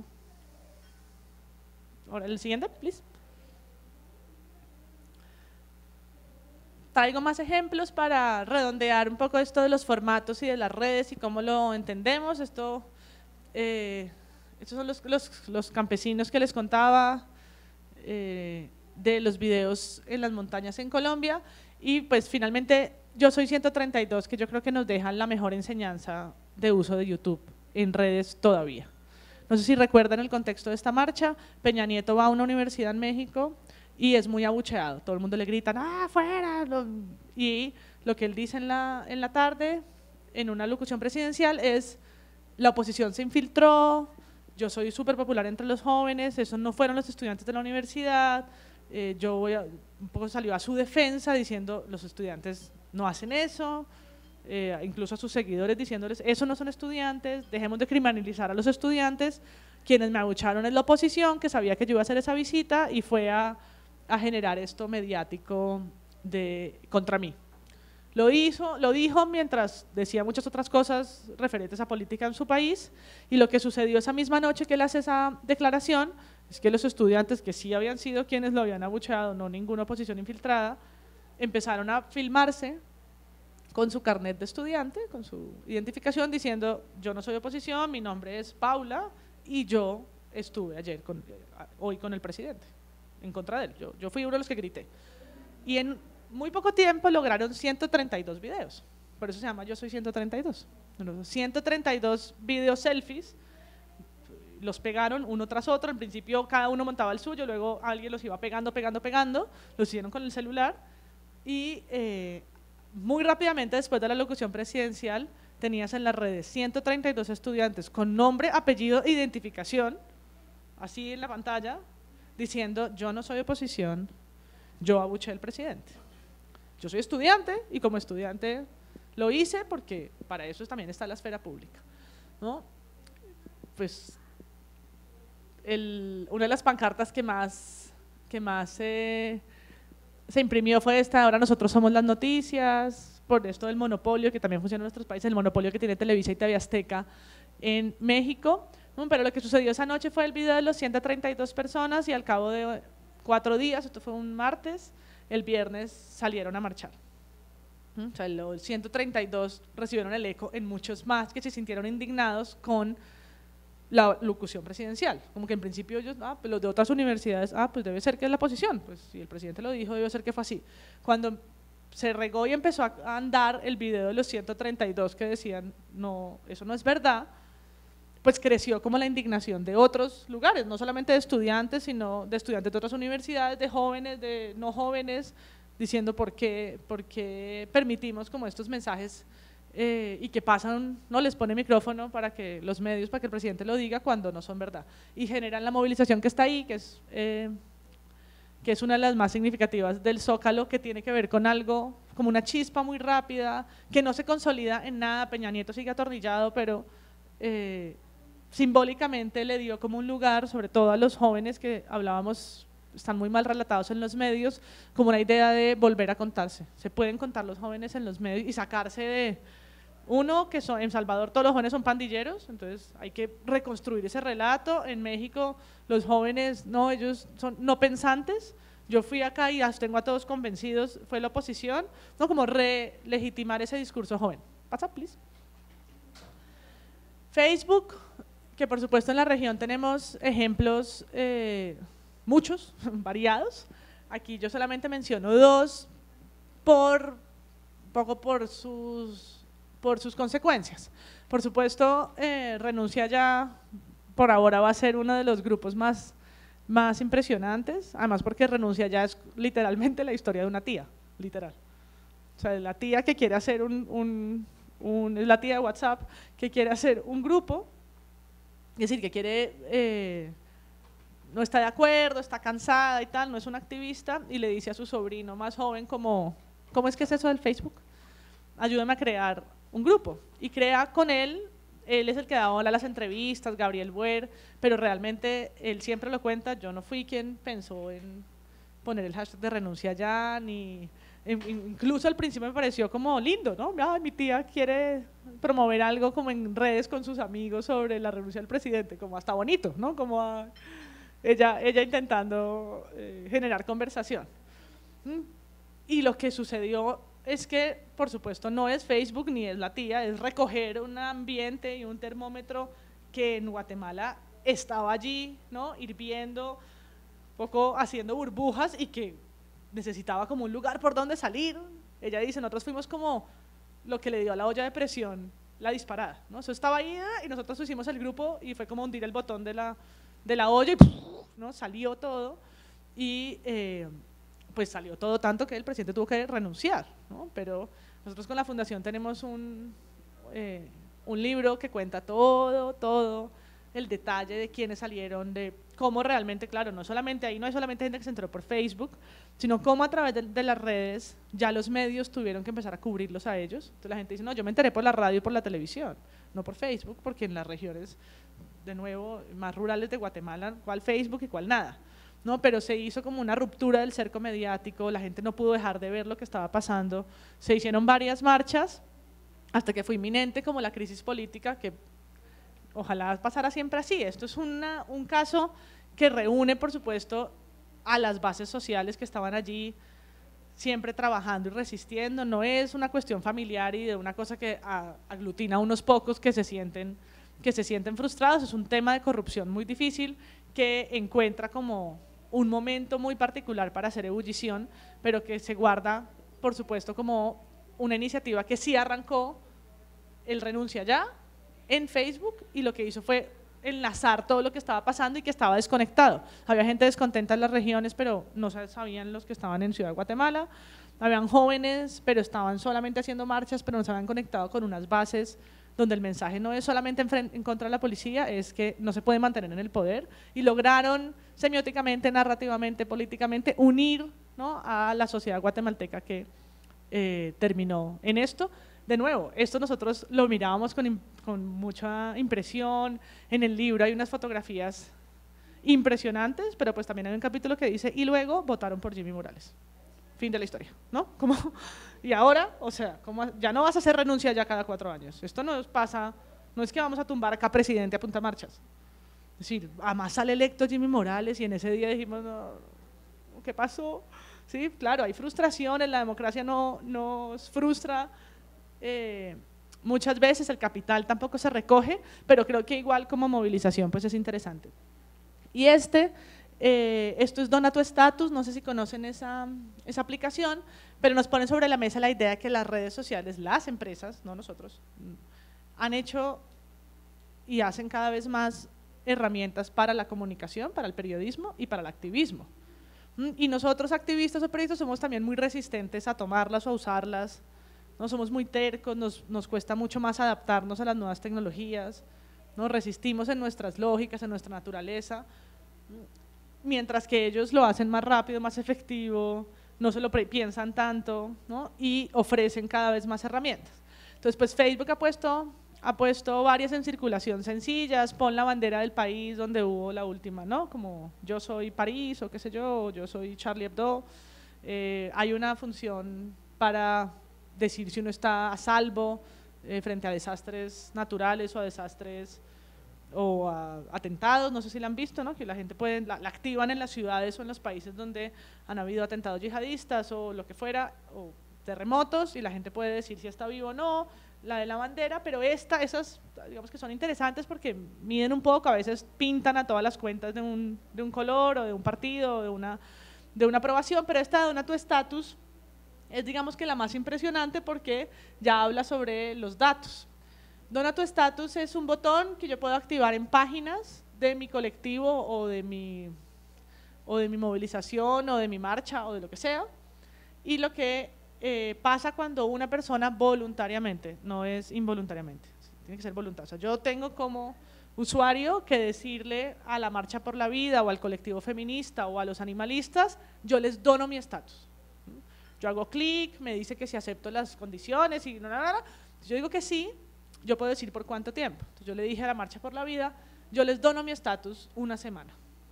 ahora el siguiente, please. Traigo más ejemplos para redondear un poco esto de los formatos y de las redes y cómo lo entendemos. Esto, eh, estos son los, los, los campesinos que les contaba eh, de los videos en las montañas en Colombia y pues finalmente yo soy ciento treinta y dos, que yo creo que nos dejan la mejor enseñanza de uso de YouTube en redes todavía. No sé si recuerdan el contexto de esta marcha. Peña Nieto va a una universidad en México y es muy abucheado, todo el mundo le gritan, ¡ah, fuera! Y lo que él dice en la, en la tarde, en una locución presidencial, es la oposición se infiltró, yo soy súper popular entre los jóvenes, esos no fueron los estudiantes de la universidad, eh, yo voy a, un poco salió a su defensa diciendo, los estudiantes no hacen eso, eh, incluso a sus seguidores diciéndoles, eso no son estudiantes, dejemos de criminalizar a los estudiantes, quienes me abucharon es la oposición, que sabía que yo iba a hacer esa visita y fue a a generar esto mediático de, contra mí. Lo hizo, lo dijo mientras decía muchas otras cosas referentes a política en su país, y lo que sucedió esa misma noche que él hace esa declaración es que los estudiantes, que sí habían sido quienes lo habían abucheado, no ninguna oposición infiltrada, empezaron a filmarse con su carnet de estudiante, con su identificación, diciendo: yo no soy oposición, mi nombre es Paula y yo estuve ayer, con, hoy con el presidente, en contra de él. Yo, yo fui uno de los que grité. Y en muy poco tiempo lograron ciento treinta y dos videos, por eso se llama Yo Soy ciento treinta y dos. ciento treinta y dos videos selfies, los pegaron uno tras otro, en principio cada uno montaba el suyo, luego alguien los iba pegando, pegando, pegando, los hicieron con el celular y eh, muy rápidamente después de la locución presidencial tenías en las redes ciento treinta y dos estudiantes con nombre, apellido e identificación, así en la pantalla, diciendo: yo no soy oposición, yo abuché al presidente. Yo soy estudiante y como estudiante lo hice porque para eso también está la esfera pública, ¿no? Pues el, una de las pancartas que más, que más eh, se imprimió fue esta: ahora nosotros somos las noticias, por esto del monopolio que también funciona en nuestros países, el monopolio que tiene Televisa y T V Azteca en México. Pero lo que sucedió esa noche fue el video de los ciento treinta y dos personas y al cabo de cuatro días, esto fue un martes, el viernes salieron a marchar. O sea, los ciento treinta y dos recibieron el eco en muchos más que se sintieron indignados con la locución presidencial, como que en principio ellos, ah, pues los de otras universidades, ah, pues debe ser que es la oposición, pues si el presidente lo dijo, debe ser que fue así. Cuando se regó y empezó a andar el video de los ciento treinta y dos que decían: no, eso no es verdad, pues creció como la indignación de otros lugares, no solamente de estudiantes, sino de estudiantes de otras universidades, de jóvenes, de no jóvenes, diciendo por qué, por qué permitimos como estos mensajes eh, y que pasan, no les pone micrófono para que los medios, para que el presidente lo diga cuando no son verdad. Y generan la movilización que está ahí, que es, eh, que es una de las más significativas del Zócalo, que tiene que ver con algo, como una chispa muy rápida, que no se consolida en nada. Peña Nieto sigue atornillado, pero eh, simbólicamente le dio como un lugar, sobre todo a los jóvenes que hablábamos, están muy mal relatados en los medios, como una idea de volver a contarse. Se pueden contar los jóvenes en los medios y sacarse de, uno, que son, en Salvador todos los jóvenes son pandilleros, entonces hay que reconstruir ese relato. En México los jóvenes, no, ellos son no pensantes. Yo fui acá y las tengo a todos convencidos, fue la oposición, no, como relegitimar ese discurso joven. Pasa, please. Facebook, que por supuesto en la región tenemos ejemplos eh, muchos, variados. Aquí yo solamente menciono dos, por poco por sus, por sus consecuencias. Por supuesto, eh, Renuncia Ya por ahora va a ser uno de los grupos más, más impresionantes, además porque Renuncia Ya es literalmente la historia de una tía, literal. O sea, la tía que quiere hacer un, un, un es la tía de WhatsApp que quiere hacer un grupo, es decir, que quiere… Eh, no está de acuerdo, está cansada y tal, no es una activista, y le dice a su sobrino más joven como, ¿cómo es que es eso del Facebook? Ayúdame a crear un grupo, y crea con él, él es el que da las entrevistas, Gabriel Buer, pero realmente él siempre lo cuenta, yo no fui quien pensó en poner el hashtag de Renuncia Ya, ni… Incluso al principio me pareció como lindo, ¿no? Ay, mi tía quiere promover algo como en redes con sus amigos sobre la renuncia del presidente, como hasta bonito, ¿no? Como a, Ella, ella intentando eh, generar conversación. ¿Mm? Y lo que sucedió es que, por supuesto, no es Facebook ni es la tía, es recoger un ambiente y un termómetro que en Guatemala estaba allí, ¿no? Hirviendo, poco haciendo burbujas y que necesitaba como un lugar por donde salir. Ella dice, nosotros fuimos como lo que le dio a la olla de presión la disparada, ¿no? Eso estaba ahí y nosotros hicimos el grupo y fue como hundir el botón de la, de la olla y ¿no? Salió todo y eh, pues salió todo tanto que el presidente tuvo que renunciar, ¿no? Pero nosotros con la fundación tenemos un, eh, un libro que cuenta todo, todo el detalle de quiénes salieron, de cómo realmente, claro, no solamente ahí, no hay solamente gente que se enteró por Facebook, sino cómo a través de, de las redes ya los medios tuvieron que empezar a cubrirlos a ellos. Entonces la gente dice, no, yo me enteré por la radio y por la televisión, no por Facebook, porque en las regiones, de nuevo, más rurales de Guatemala, cuál Facebook y cuál nada. ¿no? Pero se hizo como una ruptura del cerco mediático, la gente no pudo dejar de ver lo que estaba pasando, se hicieron varias marchas hasta que fue inminente como la crisis política, que ojalá pasara siempre así. Esto es una, un caso que reúne, por supuesto, a las bases sociales que estaban allí siempre trabajando y resistiendo. No es una cuestión familiar y de una cosa que a, aglutina a unos pocos que se sienten, que se sienten frustrados. Es un tema de corrupción muy difícil que encuentra como un momento muy particular para hacer ebullición, pero que se guarda, por supuesto, como una iniciativa que sí arrancó el Renuncia Ya en Facebook, y lo que hizo fue enlazar todo lo que estaba pasando y que estaba desconectado. Había gente descontenta en las regiones, pero no sabían los que estaban en Ciudad de Guatemala. Habían jóvenes, pero estaban solamente haciendo marchas, pero no se habían conectado con unas bases donde el mensaje no es solamente en, en contra de la policía, es que no se puede mantener en el poder, y lograron semióticamente, narrativamente, políticamente unir, ¿no?, a la sociedad guatemalteca que eh, terminó en esto. De nuevo, esto nosotros lo mirábamos con, con mucha impresión. En el libro hay unas fotografías impresionantes, pero pues también hay un capítulo que dice, y luego votaron por Jimmy Morales. Fin de la historia, ¿no? Como, y ahora, o sea, como ya no vas a hacer renuncia ya cada cuatro años. Esto no pasa, no es que vamos a tumbar acá presidente a punta marchas. Es decir, además sale electo Jimmy Morales y en ese día dijimos, no, ¿qué pasó? Sí, claro, hay frustraciones, la democracia no nos frustra. Eh, muchas veces el capital tampoco se recoge, pero creo que igual como movilización pues es interesante. Y este, eh, esto es Dona tu Estatus, no sé si conocen esa, esa aplicación, pero nos pone sobre la mesa la idea de que las redes sociales, las empresas, no nosotros, han hecho y hacen cada vez más herramientas para la comunicación, para el periodismo y para el activismo. Y nosotros activistas o periodistas somos también muy resistentes a tomarlas o a usarlas. No somos muy tercos, nos, nos cuesta mucho más adaptarnos a las nuevas tecnologías, nos resistimos en nuestras lógicas, en nuestra naturaleza, mientras que ellos lo hacen más rápido, más efectivo, no se lo piensan tanto, ¿no?, y ofrecen cada vez más herramientas. Entonces, pues Facebook ha puesto, ha puesto varias en circulación sencillas, pon la bandera del país donde hubo la última, ¿no?, como yo soy París o qué sé yo, yo soy Charlie Hebdo. Eh, hay una función para decir si uno está a salvo eh, frente a desastres naturales o a desastres o a atentados, no sé si la han visto, ¿no?, que la gente puede, la, la activan en las ciudades o en los países donde han habido atentados yihadistas o lo que fuera, o terremotos, y la gente puede decir si está vivo o no, la de la bandera, pero esta, esas digamos que son interesantes porque miden un poco, a veces pintan a todas las cuentas de un, de un color o de un partido o de una, de una aprobación, pero esta Dona tu Estatus es digamos que la más impresionante porque ya habla sobre los datos. Dona tu Estatus es un botón que yo puedo activar en páginas de mi colectivo o de mi, o de mi movilización o de mi marcha o de lo que sea, y lo que eh, pasa cuando una persona voluntariamente, no es involuntariamente, tiene que ser voluntario. O sea, yo tengo como usuario que decirle a la Marcha por la Vida o al colectivo feminista o a los animalistas, yo les dono mi estatus. Yo hago clic, me dice que si acepto las condiciones y no, no, no, no. Yo digo que sí, yo puedo decir por cuánto tiempo. Entonces yo le dije a la Marcha por la Vida, yo les dono mi estatus una semana.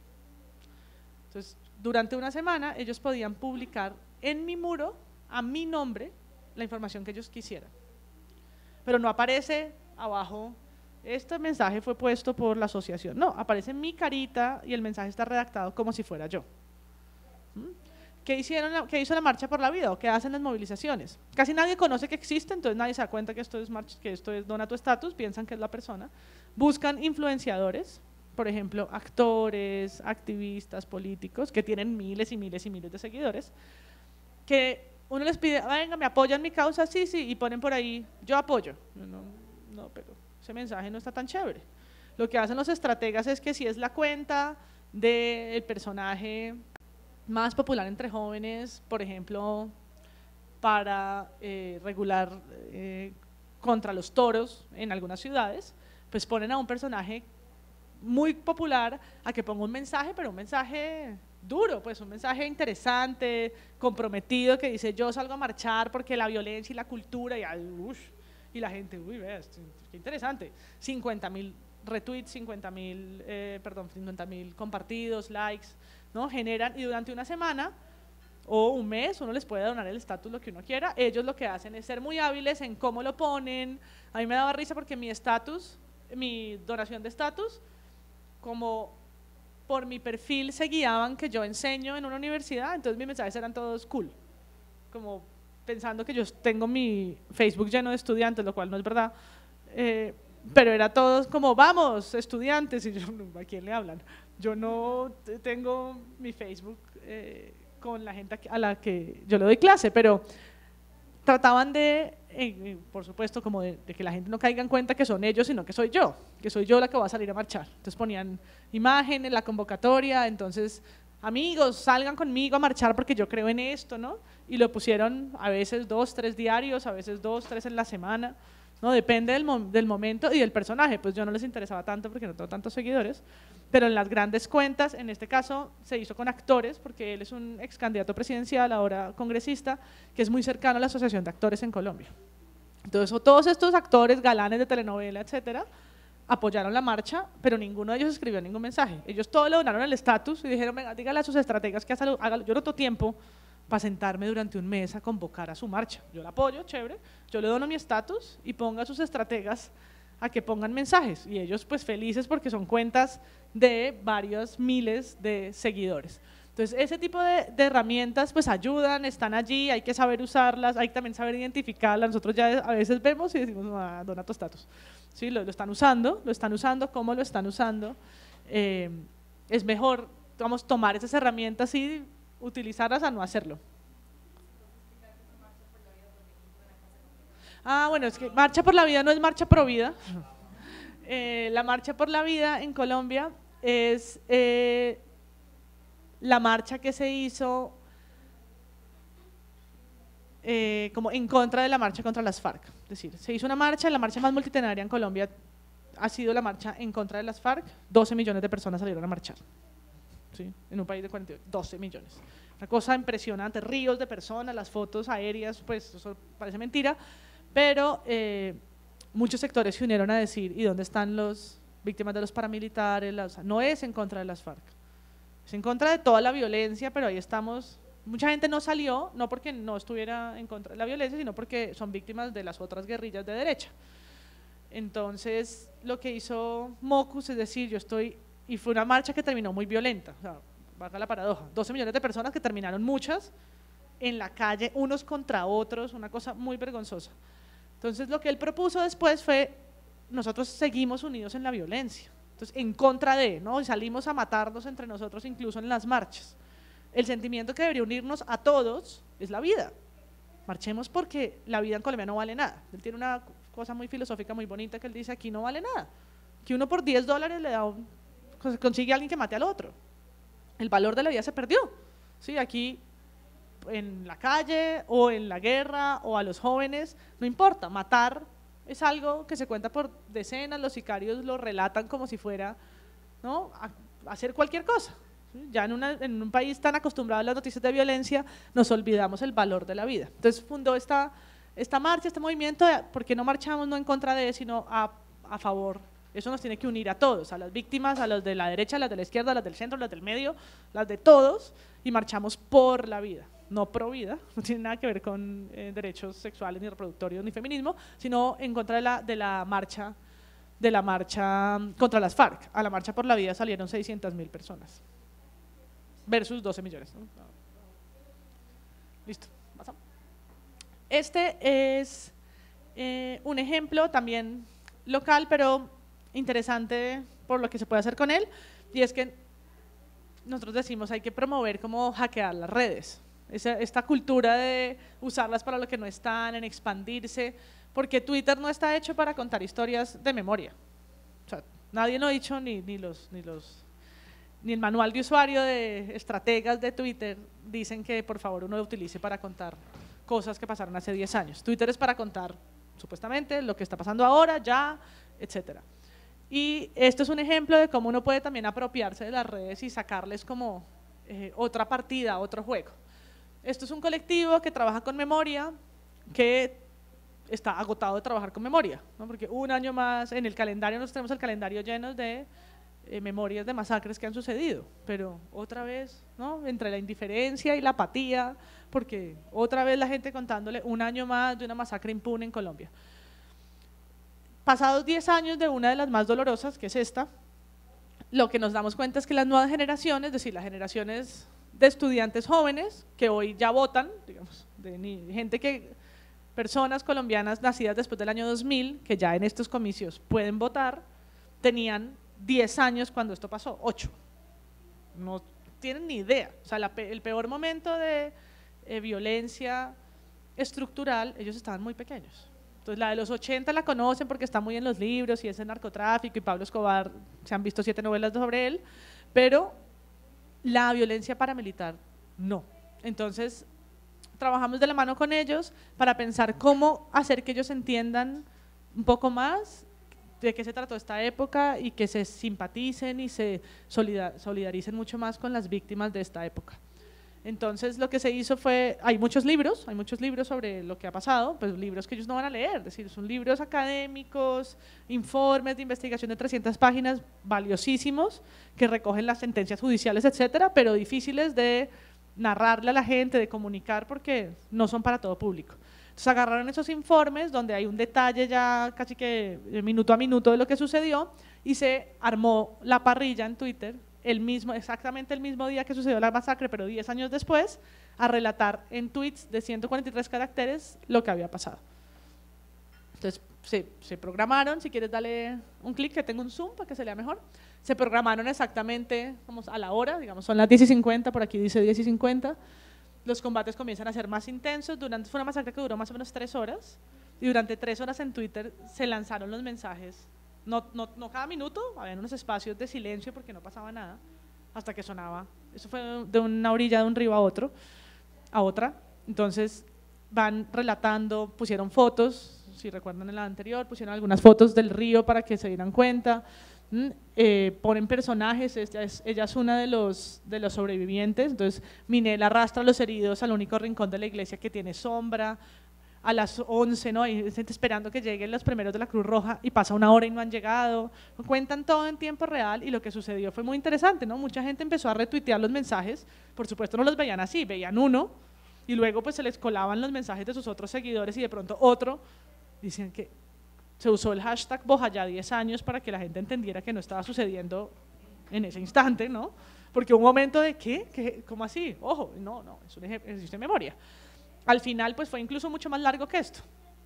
Entonces, durante una semana ellos podían publicar en mi muro, a mi nombre, la información que ellos quisieran. Pero no aparece abajo, este mensaje fue puesto por la asociación. No, aparece mi carita y el mensaje está redactado como si fuera yo. ¿Mm? ¿Qué, hicieron, ¿Qué hizo la Marcha por la Vida o qué hacen las movilizaciones? Casi nadie conoce que existe, entonces nadie se da cuenta que esto es, marcha, que esto es Dona tu Estatus, piensan que es la persona. Buscan influenciadores, por ejemplo, actores, activistas, políticos, que tienen miles y miles y miles de seguidores, que uno les pide, venga, ¿me apoyan mi causa? Sí, sí, y ponen por ahí, yo apoyo. No, no, pero ese mensaje no está tan chévere. Lo que hacen los estrategas es que si es la cuenta del personaje más popular entre jóvenes, por ejemplo, para eh, regular eh, contra los toros en algunas ciudades, pues ponen a un personaje muy popular a que ponga un mensaje, pero un mensaje duro, pues un mensaje interesante, comprometido, que dice yo salgo a marchar porque la violencia y la cultura, y, uff, y la gente, uy, ves, qué interesante, cincuenta mil retweets, cincuenta mil, eh, perdón, cincuenta mil compartidos, likes, ¿no? Generan, y durante una semana o un mes uno les puede donar el estatus lo que uno quiera. Ellos lo que hacen es ser muy hábiles en cómo lo ponen. A mí me daba risa porque mi estatus, mi donación de estatus, como por mi perfil se guiaban que yo enseño en una universidad, entonces mis mensajes eran todos cool, como pensando que yo tengo mi Facebook lleno de estudiantes, lo cual no es verdad, eh, pero era todos como, vamos, estudiantes, y yo, ¿a quién le hablan? Yo no tengo mi Facebook eh, con la gente a la que yo le doy clase, pero trataban de, eh, por supuesto, como de, de que la gente no caiga en cuenta que son ellos, sino que soy yo, que soy yo la que va a salir a marchar. Entonces ponían imágenes, la convocatoria, entonces, amigos, salgan conmigo a marchar porque yo creo en esto, ¿no? Y lo pusieron a veces dos, tres diarios, a veces dos, tres en la semana, ¿no? Depende del, mo del momento y del personaje, pues yo no les interesaba tanto porque no tengo tantos seguidores, pero en las grandes cuentas, en este caso se hizo con actores, porque él es un ex candidato presidencial, ahora congresista, que es muy cercano a la Asociación de Actores en Colombia. Entonces, todos estos actores, galanes de telenovela, etcétera, apoyaron la marcha, pero ninguno de ellos escribió ningún mensaje. Ellos todos le donaron el estatus y dijeron, venga, dígale a sus estrategas que hágalo. Yo no tengo tiempo para sentarme durante un mes a convocar a su marcha. Yo la apoyo, chévere, yo le dono mi estatus y ponga a sus estrategas a que pongan mensajes, y ellos pues felices porque son cuentas de varios miles de seguidores. Entonces ese tipo de, de herramientas pues ayudan, están allí, hay que saber usarlas, hay que también saber identificarlas. Nosotros ya a veces vemos y decimos, ah, dona tu estatus. Sí, lo, lo están usando, lo están usando, ¿cómo lo están usando? Eh, es mejor, vamos, tomar esas herramientas y utilizarlas a no hacerlo. Ah, bueno, es que Marcha por la Vida no es Marcha Pro Vida. Eh, la Marcha por la Vida en Colombia es eh, la marcha que se hizo eh, como en contra de la marcha contra las FARC. Es decir, se hizo una marcha, la marcha más multitudinaria en Colombia ha sido la marcha en contra de las FARC. doce millones de personas salieron a marchar, ¿sí? En un país de cuarenta y ocho, doce millones. Una cosa impresionante, ríos de personas, las fotos aéreas, pues eso parece mentira. Pero eh, muchos sectores se unieron a decir, ¿y dónde están las víctimas de los paramilitares? Las, no es en contra de las FARC, es en contra de toda la violencia, pero ahí estamos. Mucha gente no salió, no porque no estuviera en contra de la violencia, sino porque son víctimas de las otras guerrillas de derecha. Entonces, lo que hizo Mocus, es decir, yo estoy, y fue una marcha que terminó muy violenta, o sea, valga la paradoja, doce millones de personas que terminaron muchas en la calle, unos contra otros, una cosa muy vergonzosa. Entonces, lo que él propuso después fue, nosotros seguimos unidos en la violencia, entonces, en contra de, ¿no? Y salimos a matarnos entre nosotros incluso en las marchas. El sentimiento que debería unirnos a todos es la vida. Marchemos porque la vida en Colombia no vale nada. Él tiene una cosa muy filosófica, muy bonita, que él dice, aquí no vale nada. Que uno por diez dólares le da un, consigue a alguien que mate al otro. El valor de la vida se perdió. ¿Sí? Aquí en la calle o en la guerra o a los jóvenes, no importa, matar es algo que se cuenta por decenas, los sicarios lo relatan como si fuera, ¿no?, a, a hacer cualquier cosa. ¿Sí? Ya en, una, en un país tan acostumbrado a las noticias de violencia, nos olvidamos el valor de la vida. Entonces fundó esta, esta marcha, este movimiento, de, ¿por qué no marchamos no en contra de, sino a, a favor? Eso nos tiene que unir a todos, a las víctimas, a los de la derecha, a las de la izquierda, a las del centro, a las del medio, las de todos, y marchamos por la vida, no pro vida, no tiene nada que ver con eh, derechos sexuales, ni reproductorios, ni feminismo, sino en contra de la, de la marcha, de la marcha contra las FARC. A la marcha por la vida salieron seiscientas mil personas, versus doce millones. ¿No? Listo, pasamos. Este es eh, un ejemplo también local, pero interesante por lo que se puede hacer con él, y es que nosotros decimos hay que promover cómo hackear las redes, esa, esta cultura de usarlas para lo que no están, en expandirse, porque Twitter no está hecho para contar historias de memoria. O sea, nadie lo ha dicho, ni, ni, los, ni, los, ni el manual de usuario de estrategas de Twitter dicen que por favor uno lo utilice para contar cosas que pasaron hace diez años. Twitter es para contar supuestamente lo que está pasando ahora, ya, etcétera. Y esto es un ejemplo de cómo uno puede también apropiarse de las redes y sacarles como eh, otra partida, otro juego. Esto es un colectivo que trabaja con memoria, que está agotado de trabajar con memoria, ¿no? Porque un año más en el calendario, nosotros tenemos el calendario lleno de eh, memorias de masacres que han sucedido, pero otra vez, ¿no? Entre la indiferencia y la apatía, porque otra vez la gente contándole un año más de una masacre impune en Colombia. Pasados diez años de una de las más dolorosas, que es esta, lo que nos damos cuenta es que las nuevas generaciones, es decir, las generaciones de estudiantes jóvenes que hoy ya votan, digamos, de ni, gente que, personas colombianas nacidas después del año dos mil, que ya en estos comicios pueden votar, tenían diez años cuando esto pasó, ocho. No tienen ni idea. O sea, la, el peor momento de eh, violencia estructural, ellos estaban muy pequeños. Entonces la de los ochenta la conocen porque está muy en los libros y es el narcotráfico y Pablo Escobar, se han visto siete novelas sobre él, pero la violencia paramilitar no. Entonces trabajamos de la mano con ellos para pensar cómo hacer que ellos entiendan un poco más de qué se trató esta época y que se simpaticen y se solidaricen mucho más con las víctimas de esta época. Entonces lo que se hizo fue, hay muchos libros, hay muchos libros sobre lo que ha pasado, pues libros que ellos no van a leer, es decir, son libros académicos, informes de investigación de trescientas páginas valiosísimos que recogen las sentencias judiciales, etcétera, pero difíciles de narrarle a la gente, de comunicar porque no son para todo público. Entonces agarraron esos informes donde hay un detalle ya casi que minuto a minuto de lo que sucedió y se armó la parrilla en Twitter el mismo, exactamente el mismo día que sucedió la masacre, pero diez años después, a relatar en tweets de ciento cuarenta y tres caracteres lo que había pasado. Entonces se, se programaron, si quieres dale un clic que tengo un zoom para que se lea mejor, se programaron exactamente vamos, a la hora, digamos son las diez y cincuenta, por aquí dice diez y cincuenta, los combates comienzan a ser más intensos, durante, fue una masacre que duró más o menos tres horas, y durante tres horas en Twitter se lanzaron los mensajes. No, no, no cada minuto, había unos espacios de silencio porque no pasaba nada, hasta que sonaba, eso fue de una orilla de un río a otro, a otra, entonces van relatando, pusieron fotos, si recuerdan en la anterior, pusieron algunas fotos del río para que se dieran cuenta, eh, ponen personajes, ella es, ella es una de los, de los sobrevivientes, entonces Minel arrastra a los heridos al único rincón de la iglesia que tiene sombra, a las once, ¿no? Hay gente esperando que lleguen los primeros de la Cruz Roja y pasa una hora y no han llegado, cuentan todo en tiempo real y lo que sucedió fue muy interesante, ¿no? Mucha gente empezó a retuitear los mensajes, por supuesto no los veían así, veían uno y luego pues se les colaban los mensajes de sus otros seguidores y de pronto otro, dicen que se usó el hashtag Bojayá diez años para que la gente entendiera que no estaba sucediendo en ese instante, ¿no? Porque un momento de ¿qué? ¿Qué? ¿Cómo así? Ojo, no, no, es un ejercicio de memoria. Al final pues fue incluso mucho más largo que esto,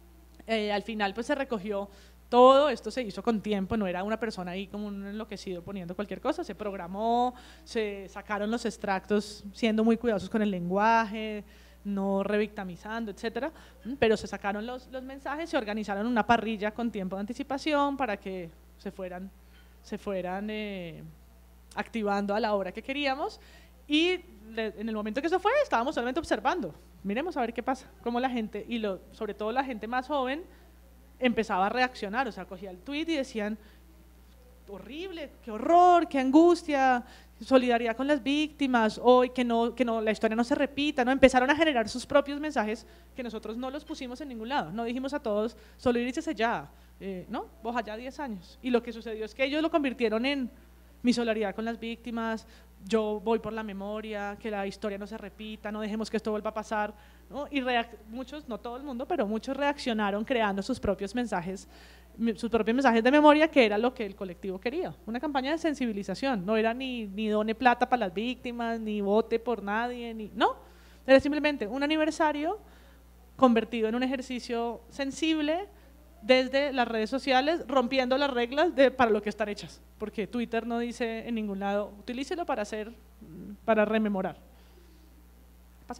eh, al final pues se recogió todo, esto se hizo con tiempo, no era una persona ahí como un enloquecido poniendo cualquier cosa, se programó, se sacaron los extractos siendo muy cuidadosos con el lenguaje, no revictimizando, etcétera, pero se sacaron los, los mensajes, se organizaron una parrilla con tiempo de anticipación para que se fueran, se fueran eh, activando a la hora que queríamos y en el momento que eso fue estábamos solamente observando. Miremos a ver qué pasa, cómo la gente, y lo, sobre todo la gente más joven, empezaba a reaccionar, o sea, cogía el tweet y decían, horrible, qué horror, qué angustia, solidaridad con las víctimas, hoy que no, que no, la historia no se repita, ¿no? Empezaron a generar sus propios mensajes que nosotros no los pusimos en ningún lado, no dijimos a todos, solidarícese ya, eh, ¿no? Bojayá diez años, y lo que sucedió es que ellos lo convirtieron en mi solidaridad con las víctimas, yo voy por la memoria, que la historia no se repita, no dejemos que esto vuelva a pasar, ¿no? Y muchos, no todo el mundo, pero muchos reaccionaron creando sus propios mensajes, sus propios mensajes de memoria, que era lo que el colectivo quería, una campaña de sensibilización, no era ni, ni done plata para las víctimas, ni vote por nadie, ni, no, era simplemente un aniversario convertido en un ejercicio sensible desde las redes sociales, rompiendo las reglas de, para lo que están hechas, porque Twitter no dice en ningún lado, utilícelo para hacer, para rememorar. ¿Pasa?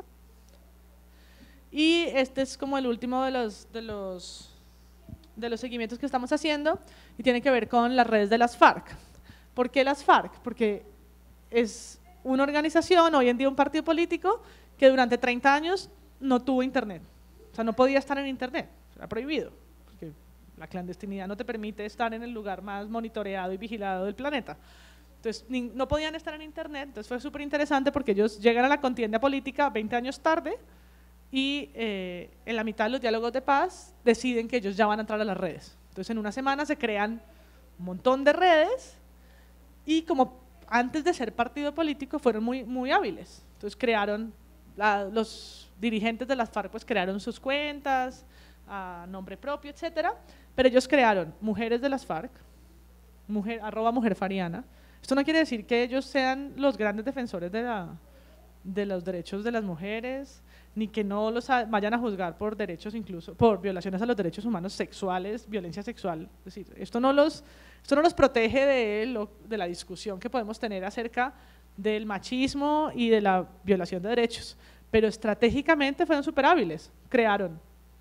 Y este es como el último de los, de los, de los seguimientos que estamos haciendo y tiene que ver con las redes de las FARC. ¿Por qué las FARC? Porque es una organización, hoy en día un partido político, que durante treinta años no tuvo internet, o sea, no podía estar en internet, era prohibido. La clandestinidad no te permite estar en el lugar más monitoreado y vigilado del planeta. Entonces, ni, no podían estar en internet, entonces fue súper interesante porque ellos llegan a la contienda política veinte años tarde y eh, en la mitad de los diálogos de paz deciden que ellos ya van a entrar a las redes. Entonces en una semana se crean un montón de redes y como antes de ser partido político fueron muy, muy hábiles. Entonces crearon, la, los dirigentes de las FARC pues crearon sus cuentas a nombre propio, etcétera, pero ellos crearon Mujeres de las FARC, mujer, arroba Mujer Fariana. Esto no quiere decir que ellos sean los grandes defensores de, la, de los derechos de las mujeres, ni que no los a, vayan a juzgar por derechos incluso, por violaciones a los derechos humanos sexuales, violencia sexual. Es decir, esto no los, esto no los protege de, lo, de la discusión que podemos tener acerca del machismo y de la violación de derechos, pero estratégicamente fueron súper hábiles, crearon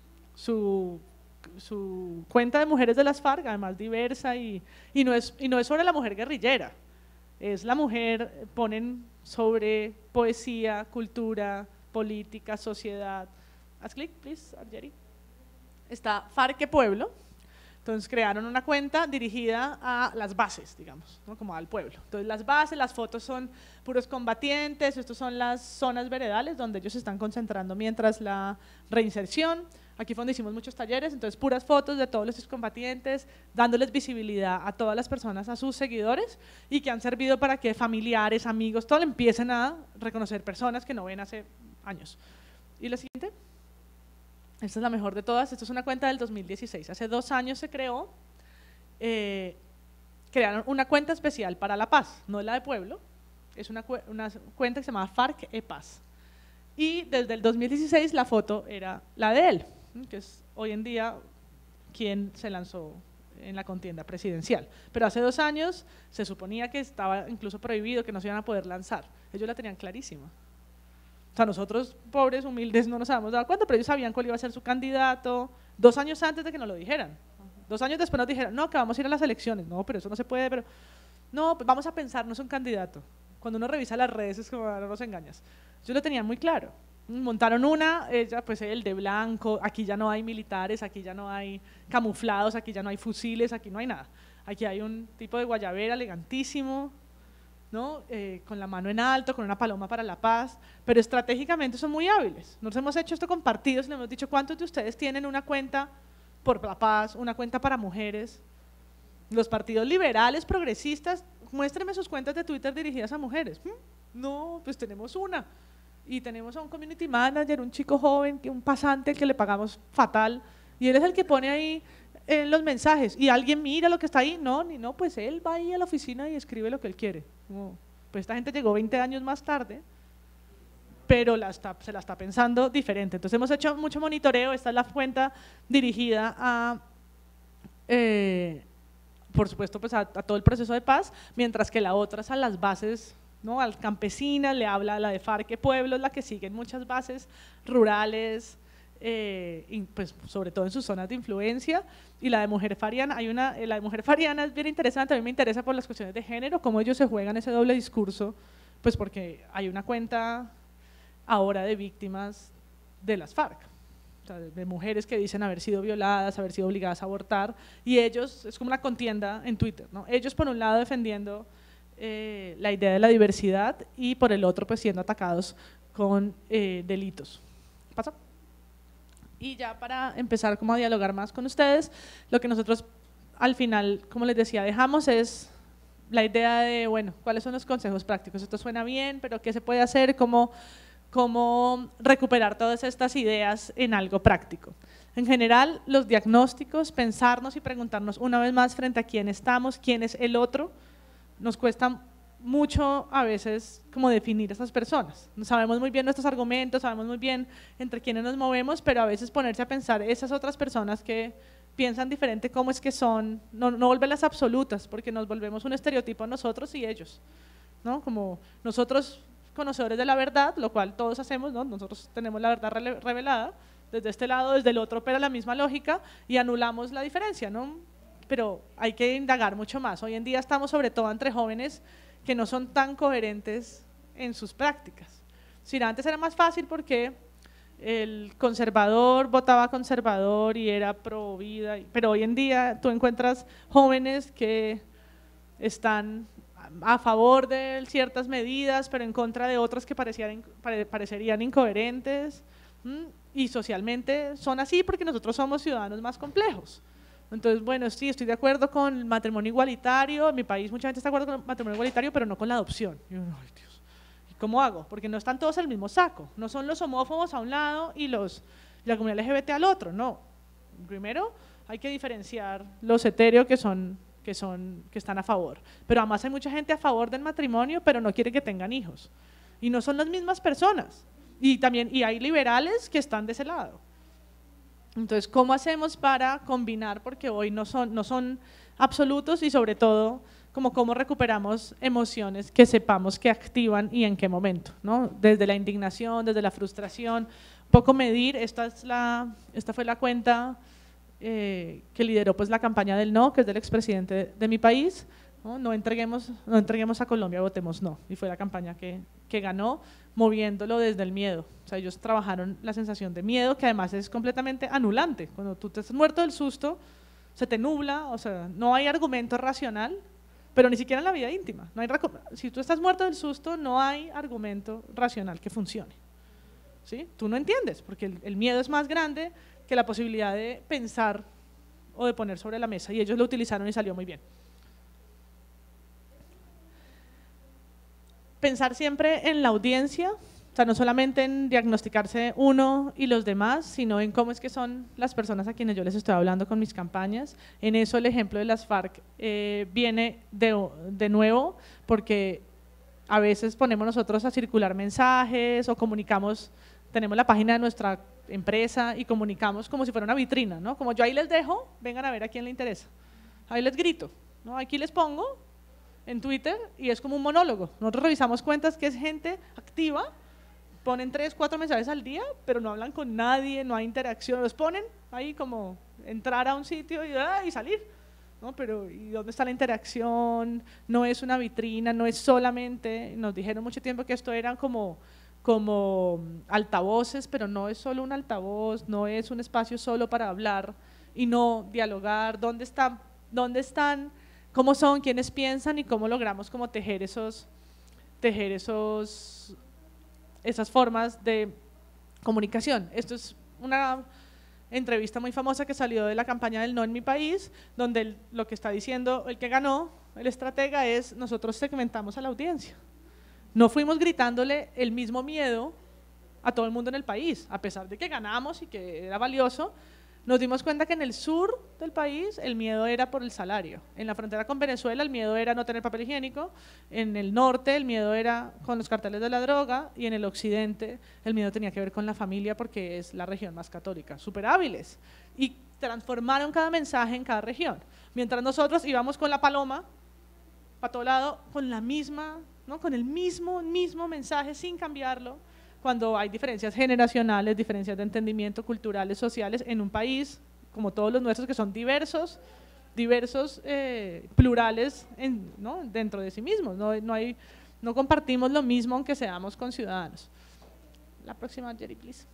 su, su cuenta de Mujeres de las FARC, además diversa, y, y, no es, y no es sobre la mujer guerrillera, es la mujer, ponen sobre poesía, cultura, política, sociedad. Haz clic, please, Argeri. Está Farque Pueblo. Entonces crearon una cuenta dirigida a las bases, digamos, ¿no? Como al pueblo. Entonces las bases, las fotos son puros combatientes, estos son las zonas veredales donde ellos se están concentrando mientras la reinserción. Aquí fue donde hicimos muchos talleres, entonces puras fotos de todos los excombatientes, dándoles visibilidad a todas las personas, a sus seguidores, y que han servido para que familiares, amigos, todo empiecen a reconocer personas que no ven hace años. ¿Y la siguiente? Esta es la mejor de todas. Esta es una cuenta del dos mil dieciséis. Hace dos años se creó, eh, crearon una cuenta especial para la paz, no es la de pueblo, es una, una cuenta que se llama FARC E Paz. Y desde el dos mil dieciséis la foto era la de él, que es hoy en día quien se lanzó en la contienda presidencial. Pero hace dos años se suponía que estaba incluso prohibido, que no se iban a poder lanzar. Ellos la tenían clarísima. O sea, nosotros, pobres, humildes, no nos habíamos dado cuenta, pero ellos sabían cuál iba a ser su candidato dos años antes de que nos lo dijeran. Dos años después nos dijeron, no, que vamos a ir a las elecciones. No, pero eso no se puede, pero… No, pues vamos a pensarnos un candidato. Cuando uno revisa las redes es como, no nos engañas. Ellos lo tenían muy claro. Montaron una, ella, pues el de blanco, aquí ya no hay militares, aquí ya no hay camuflados, aquí ya no hay fusiles, aquí no hay nada. Aquí hay un tipo de guayabera elegantísimo, ¿no? Eh, con la mano en alto, con una paloma para la paz, pero estratégicamente son muy hábiles. Nos hemos hecho esto con partidos y le hemos dicho, ¿cuántos de ustedes tienen una cuenta por la paz, una cuenta para mujeres? Los partidos liberales, progresistas, muéstrenme sus cuentas de Twitter dirigidas a mujeres. ¿Mm? No, pues tenemos una. Y tenemos a un community manager, un chico joven, un pasante que le pagamos fatal, y él es el que pone ahí en los mensajes, y alguien mira lo que está ahí, no, ni no, pues él va ahí a la oficina y escribe lo que él quiere. No, pues esta gente llegó veinte años más tarde, pero la está, se la está pensando diferente. Entonces hemos hecho mucho monitoreo, esta es la cuenta dirigida a, eh, por supuesto, pues a, a todo el proceso de paz, mientras que la otra es a las bases, ¿no? Al campesina, le habla a la de Farque Pueblo, la que siguen muchas bases rurales, Eh, y pues sobre todo en sus zonas de influencia, y la de Mujer Fariana, hay una, la de Mujer Fariana es bien interesante, a mí me interesa por las cuestiones de género, cómo ellos se juegan ese doble discurso, pues porque hay una cuenta ahora de víctimas de las FARC, o sea, de mujeres que dicen haber sido violadas, haber sido obligadas a abortar, y ellos, es como una contienda en Twitter, ¿no? Ellos por un lado defendiendo eh, la idea de la diversidad y por el otro pues siendo atacados con eh, delitos. ¿Pasa? Y ya para empezar como a dialogar más con ustedes, lo que nosotros al final, como les decía, dejamos es la idea de, bueno, ¿cuáles son los consejos prácticos? Esto suena bien, pero ¿qué se puede hacer? ¿Cómo, cómo recuperar todas estas ideas en algo práctico? En general, los diagnósticos, pensarnos y preguntarnos una vez más frente a quién estamos, quién es el otro, nos cuesta mucho a veces como definir a estas personas. Sabemos muy bien nuestros argumentos, sabemos muy bien entre quiénes nos movemos, pero a veces ponerse a pensar esas otras personas que piensan diferente, cómo es que son, no, no volverlas absolutas, porque nos volvemos un estereotipo nosotros y ellos, ¿no? Como nosotros conocedores de la verdad, lo cual todos hacemos, ¿no? Nosotros tenemos la verdad revelada, desde este lado, desde el otro opera la misma lógica y anulamos la diferencia, ¿no? Pero hay que indagar mucho más. Hoy en día estamos sobre todo entre jóvenes que no son tan coherentes en sus prácticas. Si antes era más fácil porque el conservador votaba conservador y era pro vida, pero hoy en día tú encuentras jóvenes que están a favor de ciertas medidas, pero en contra de otras que parecieran, parecerían incoherentes, y socialmente son así porque nosotros somos ciudadanos más complejos. Entonces, bueno, sí, estoy de acuerdo con el matrimonio igualitario, en mi país mucha gente está de acuerdo con el matrimonio igualitario, pero no con la adopción. Y uno, ay, Dios, ¿y cómo hago? Porque no están todos en el mismo saco, no son los homófobos a un lado y los, la comunidad L G B T al otro, no. Primero hay que diferenciar los heteros que son, que son, que están a favor, pero además hay mucha gente a favor del matrimonio, pero no quiere que tengan hijos, y no son las mismas personas, y también y hay liberales que están de ese lado. Entonces, ¿cómo hacemos para combinar? Porque hoy no son, no son absolutos y sobre todo, como cómo recuperamos emociones que sepamos que activan y en qué momento, ¿no? Desde la indignación, desde la frustración, un poco medir, esta, es la, esta fue la cuenta eh, que lideró pues, la campaña del no, que es del expresidente de, de mi país, ¿no? No entreguemos, no entreguemos a Colombia, votemos no, y fue la campaña que, que ganó, moviéndolo desde el miedo. O sea, ellos trabajaron la sensación de miedo, que además es completamente anulante. Cuando tú te estás muerto del susto, se te nubla, o sea, no hay argumento racional, pero ni siquiera en la vida íntima. No hay, si tú estás muerto del susto, no hay argumento racional que funcione. ¿Sí? Tú no entiendes, porque el, el miedo es más grande que la posibilidad de pensar o de poner sobre la mesa, y ellos lo utilizaron y salió muy bien. Pensar siempre en la audiencia, o sea, no solamente en diagnosticarse uno y los demás, sino en cómo es que son las personas a quienes yo les estoy hablando con mis campañas. En eso el ejemplo de las FARC eh, viene de, de nuevo, porque a veces ponemos nosotros a circular mensajes o comunicamos, tenemos la página de nuestra empresa y comunicamos como si fuera una vitrina, ¿no? Como yo ahí les dejo, vengan a ver a quién le interesa. Ahí les grito, ¿no? Aquí les pongo en Twitter y es como un monólogo. Nosotros revisamos cuentas que es gente activa, ponen tres, cuatro mensajes al día, pero no hablan con nadie, no hay interacción, los ponen ahí como entrar a un sitio y, ah, y salir, ¿no? Pero ¿y dónde está la interacción? No es una vitrina, no es solamente, nos dijeron mucho tiempo que esto eran como, como altavoces, pero no es solo un altavoz, no es un espacio solo para hablar y no dialogar. ¿Dónde están? ¿Dónde están? ¿Cómo son? ¿Quiénes piensan? Y cómo logramos como tejer esos, tejer esos, esas formas de comunicación. Esto es una entrevista muy famosa que salió de la campaña del no en mi país, donde el, lo que está diciendo el que ganó, el estratega, es nosotros segmentamos a la audiencia. No fuimos gritándole el mismo miedo a todo el mundo en el país, a pesar de que ganamos y que era valioso. Nos dimos cuenta que en el sur del país el miedo era por el salario. En la frontera con Venezuela el miedo era no tener papel higiénico, en el norte el miedo era con los carteles de la droga y en el occidente el miedo tenía que ver con la familia porque es la región más católica. Súper hábiles. Y transformaron cada mensaje en cada región. Mientras nosotros íbamos con la paloma, para todo lado, con la misma, ¿no? Con el mismo, mismo mensaje sin cambiarlo, cuando hay diferencias generacionales, diferencias de entendimiento, culturales, sociales, en un país como todos los nuestros que son diversos, diversos, eh, plurales en, ¿no? dentro de sí mismos, no, no, hay, no compartimos lo mismo aunque seamos conciudadanos. La próxima, Jerry, please.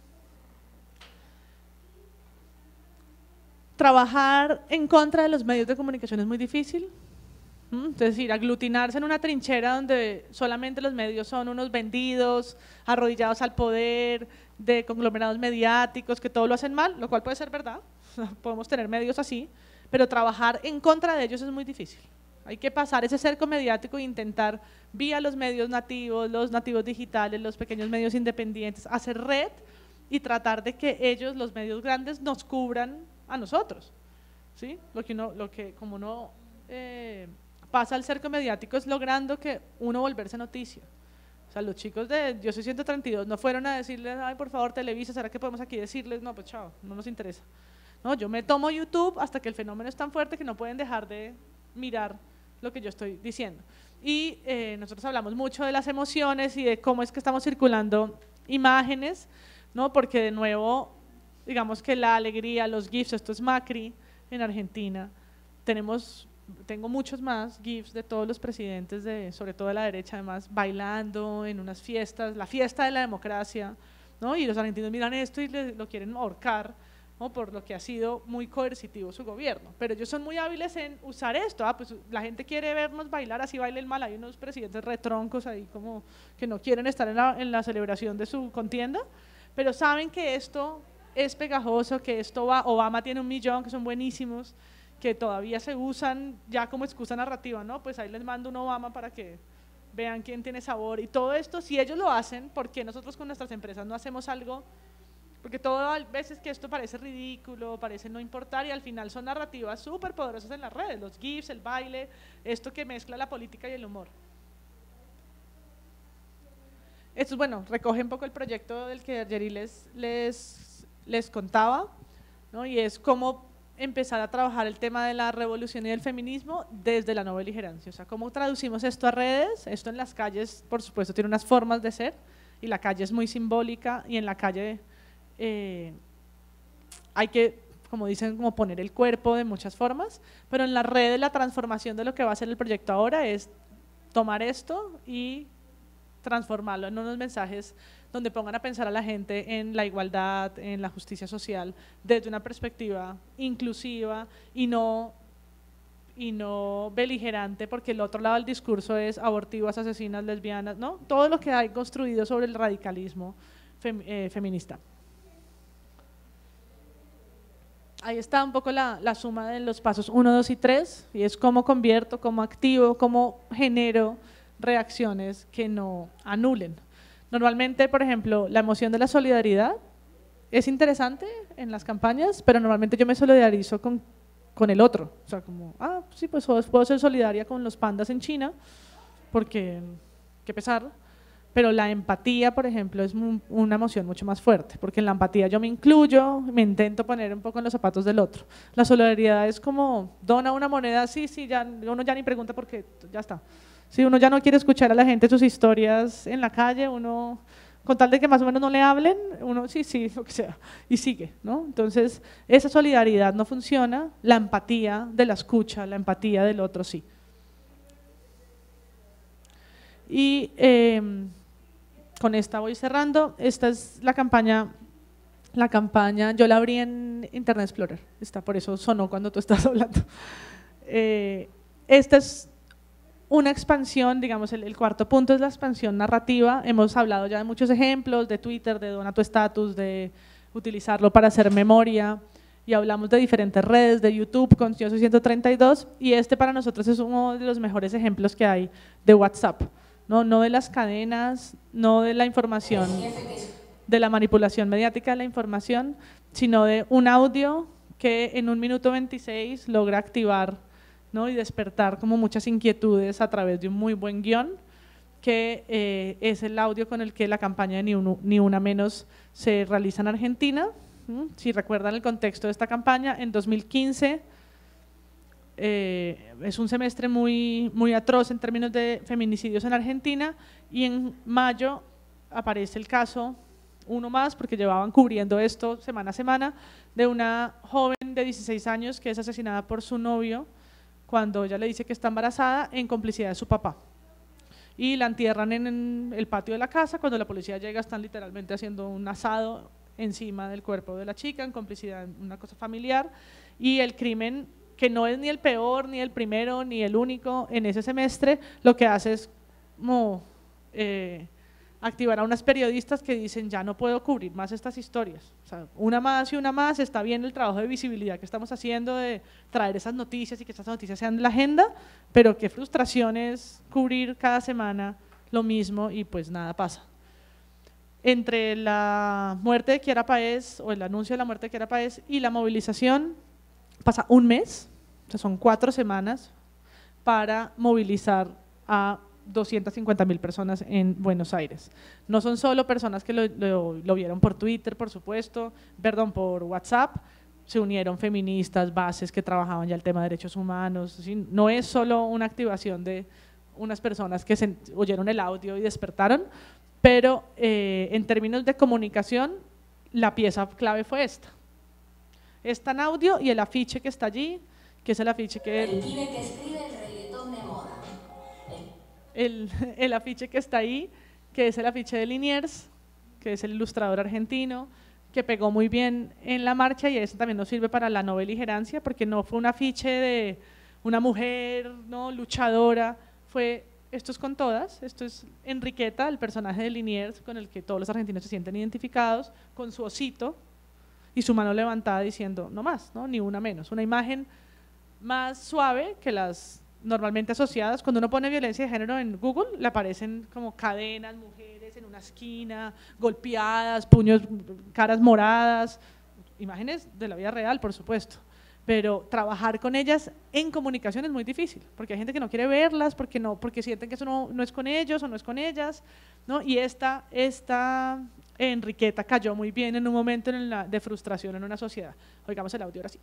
Trabajar en contra de los medios de comunicación es muy difícil. Es decir, aglutinarse en una trinchera donde solamente los medios son unos vendidos, arrodillados al poder, de conglomerados mediáticos, que todo lo hacen mal, lo cual puede ser verdad, podemos tener medios así, pero trabajar en contra de ellos es muy difícil. Hay que pasar ese cerco mediático e intentar, vía los medios nativos, los nativos digitales, los pequeños medios independientes, hacer red y tratar de que ellos, los medios grandes, nos cubran a nosotros. ¿Sí? Lo que uno, lo que como uno eh, pasa al cerco mediático es logrando que uno volverse noticia. O sea, los chicos de Yo Soy ciento treinta y dos no fueron a decirles, ay, por favor, Televisa, ¿será que podemos aquí decirles? No, pues chao, no nos interesa. No, yo me tomo YouTube hasta que el fenómeno es tan fuerte que no pueden dejar de mirar lo que yo estoy diciendo. Y eh, nosotros hablamos mucho de las emociones y de cómo es que estamos circulando imágenes, ¿no? Porque de nuevo, digamos que la alegría, los GIFs, esto es Macri en Argentina, tenemos... Tengo muchos más GIFs de todos los presidentes, de, sobre todo de la derecha, además, bailando en unas fiestas, la fiesta de la democracia, ¿no? Y los argentinos miran esto y le, lo quieren ahorcar, ¿no? Por lo que ha sido muy coercitivo su gobierno. Pero ellos son muy hábiles en usar esto. Ah, pues la gente quiere vernos bailar, así baila el mal. Hay unos presidentes retroncos ahí como que no quieren estar en la, en la celebración de su contienda, pero saben que esto es pegajoso, que esto va, Obama tiene un millón, que son buenísimos, que todavía se usan ya como excusa narrativa, ¿no? Pues ahí les mando un Obama para que vean quién tiene sabor y todo esto. Si ellos lo hacen, ¿por qué nosotros con nuestras empresas no hacemos algo? Porque todo a veces que esto parece ridículo, parece no importar y al final son narrativas súper poderosas en las redes, los GIFs, el baile, esto que mezcla la política y el humor. Esto es bueno, recoge un poco el proyecto del que Yeri les, les, les contaba, ¿no? Y es cómo empezar a trabajar el tema de la revolución y del feminismo desde la no beligerancia. O sea, cómo traducimos esto a redes. Esto en las calles, por supuesto, tiene unas formas de ser y la calle es muy simbólica y en la calle eh, hay que, como dicen, como poner el cuerpo de muchas formas, pero en las redes la transformación de lo que va a ser el proyecto ahora es tomar esto y transformarlo en unos mensajes donde pongan a pensar a la gente en la igualdad, en la justicia social, desde una perspectiva inclusiva y no, y no beligerante, porque el otro lado del discurso es abortivas, asesinas, lesbianas, ¿no? Todo lo que hay construido sobre el radicalismo fem, eh, feminista. Ahí está un poco la, la suma de los pasos uno, dos y tres, y es cómo convierto, cómo activo, cómo genero reacciones que no anulen. Normalmente, por ejemplo, la emoción de la solidaridad es interesante en las campañas, pero normalmente yo me solidarizo con, con el otro. O sea, como, ah, sí, pues puedo ser solidaria con los pandas en China, porque, qué pesar. Pero la empatía, por ejemplo, es una emoción mucho más fuerte, porque en la empatía yo me incluyo, me intento poner un poco en los zapatos del otro. La solidaridad es como, dona una moneda, sí, sí, ya, uno ya ni pregunta por qué, ya está. Si uno ya no quiere escuchar a la gente sus historias en la calle, uno, con tal de que más o menos no le hablen, uno sí, sí, lo que sea, y sigue, ¿no? Entonces, esa solidaridad no funciona, la empatía de la escucha, la empatía del otro sí. Y eh, con esta voy cerrando. Esta es la campaña, la campaña, yo la abrí en Internet Explorer, está, por eso sonó cuando tú estás hablando. Eh, esta es una expansión, digamos, el, el cuarto punto es la expansión narrativa. Hemos hablado ya de muchos ejemplos, de Twitter, de Dona tu Estatus, de utilizarlo para hacer memoria, y hablamos de diferentes redes, de YouTube con Yo Soy ciento treinta y dos, y este para nosotros es uno de los mejores ejemplos que hay de WhatsApp, no, no de las cadenas, no de la información, de la manipulación mediática de la información, sino de un audio que en un minuto veintiséis logra activar, ¿no? Y despertar como muchas inquietudes a través de un muy buen guión, que eh, es el audio con el que la campaña de Ni, uno, Ni Una Menos se realiza en Argentina. ¿Mm? Si recuerdan el contexto de esta campaña, en dos mil quince eh, es un semestre muy, muy atroz en términos de feminicidios en Argentina, y en mayo aparece el caso, uno más, porque llevaban cubriendo esto semana a semana, de una joven de dieciséis años que es asesinada por su novio cuando ella le dice que está embarazada en complicidad de su papá. Y la entierran en el patio de la casa. Cuando la policía llega están literalmente haciendo un asado encima del cuerpo de la chica, en complicidad, una cosa familiar. Y el crimen, que no es ni el peor, ni el primero, ni el único en ese semestre, lo que hace es como eh, activar a unas periodistas que dicen, ya no puedo cubrir más estas historias. O sea, una más y una más, está bien el trabajo de visibilidad que estamos haciendo, de traer esas noticias y que estas noticias sean de la agenda, pero qué frustración es cubrir cada semana lo mismo y pues nada pasa. Entre la muerte de Kiara Páez, o el anuncio de la muerte de Kiara Páez, y la movilización, pasa un mes, o sea, son cuatro semanas para movilizar a doscientas cincuenta mil personas en Buenos Aires. No son solo personas que lo, lo, lo vieron por Twitter, por supuesto, perdón, por WhatsApp, se unieron feministas, bases que trabajaban ya el tema de derechos humanos, ¿sí? No es solo una activación de unas personas que se, oyeron el audio y despertaron, pero eh, en términos de comunicación, la pieza clave fue esta. Está en audio y el afiche que está allí, que es el afiche que… El pibe que escribe el reggaetón de moda. El, el afiche que está ahí, que es el afiche de Liniers, que es el ilustrador argentino, que pegó muy bien en la marcha, y eso también nos sirve para la no beligerancia, porque no fue un afiche de una mujer, ¿no?, luchadora, fue, esto es con todas, esto es Enriqueta, el personaje de Liniers con el que todos los argentinos se sienten identificados, con su osito, y su mano levantada diciendo no más, ¿no? Ni una menos. Una imagen más suave que las normalmente asociadas. Cuando uno pone violencia de género en Google, le aparecen como cadenas, mujeres en una esquina, golpeadas, puños, caras moradas, imágenes de la vida real, por supuesto. Pero trabajar con ellas en comunicación es muy difícil, porque hay gente que no quiere verlas, porque, no, porque sienten que eso no, no es con ellos o no es con ellas, ¿no? Y esta, esta Enriqueta cayó muy bien en un momento en la, de frustración en una sociedad. Oigamos el audio ahora sí.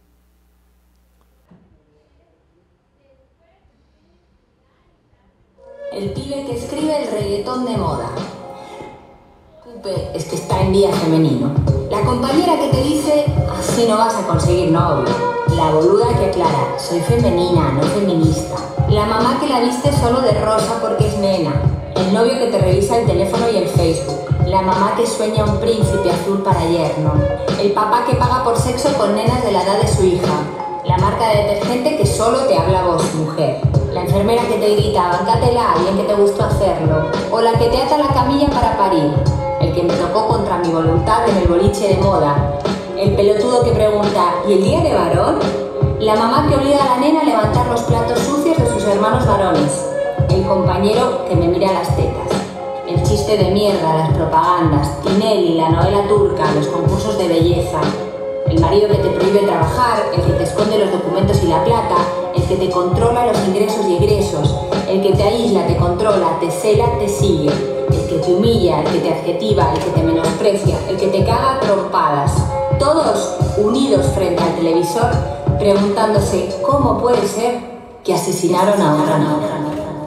El pibe que escribe el reggaetón de moda. Pupe es que está en día femenino. La compañera que te dice, así no vas a conseguir novio. La boluda que aclara, soy femenina, no feminista. La mamá que la viste solo de rosa porque es nena. El novio que te revisa el teléfono y el Facebook. La mamá que sueña un príncipe azul para yerno. El papá que paga por sexo con nenas de la edad de su hija. La marca de detergente que solo te habla vos, mujer. La enfermera que te grita, bancátela, bien que te gustó hacerlo. O la que te ata la camilla para parir. El que me tocó contra mi voluntad en el boliche de moda. El pelotudo que pregunta, ¿y el día de varón? La mamá que obliga a la nena a levantar los platos sucios de sus hermanos varones. El compañero que me mira las tetas. El chiste de mierda, las propagandas, Tinelli, la novela turca, los concursos de belleza. El marido que te prohíbe trabajar, el que te esconde los documentos y la plata, el que te controla los ingresos y egresos, el que te aísla, te controla, te cela, te sigue, el que te humilla, el que te adjetiva, el que te menosprecia, el que te caga a trompadas. Todos unidos frente al televisor, preguntándose cómo puede ser que asesinaron a otra novia.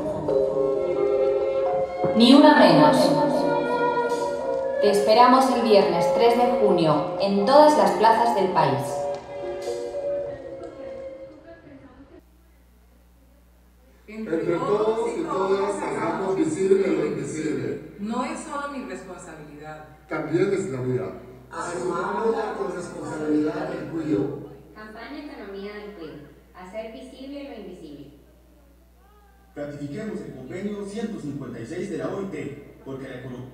Ni una menos. Te esperamos el viernes tres de junio en todas las plazas del país. Entre todos y todas hagamos visible lo invisible. No es solo mi responsabilidad. También es la mía. Asumámosla con responsabilidad y cuidado. Campaña Economía del Queer. Hacer visible lo invisible. Ratifiquemos el convenio ciento cincuenta y seis de la O I T, porque la economía...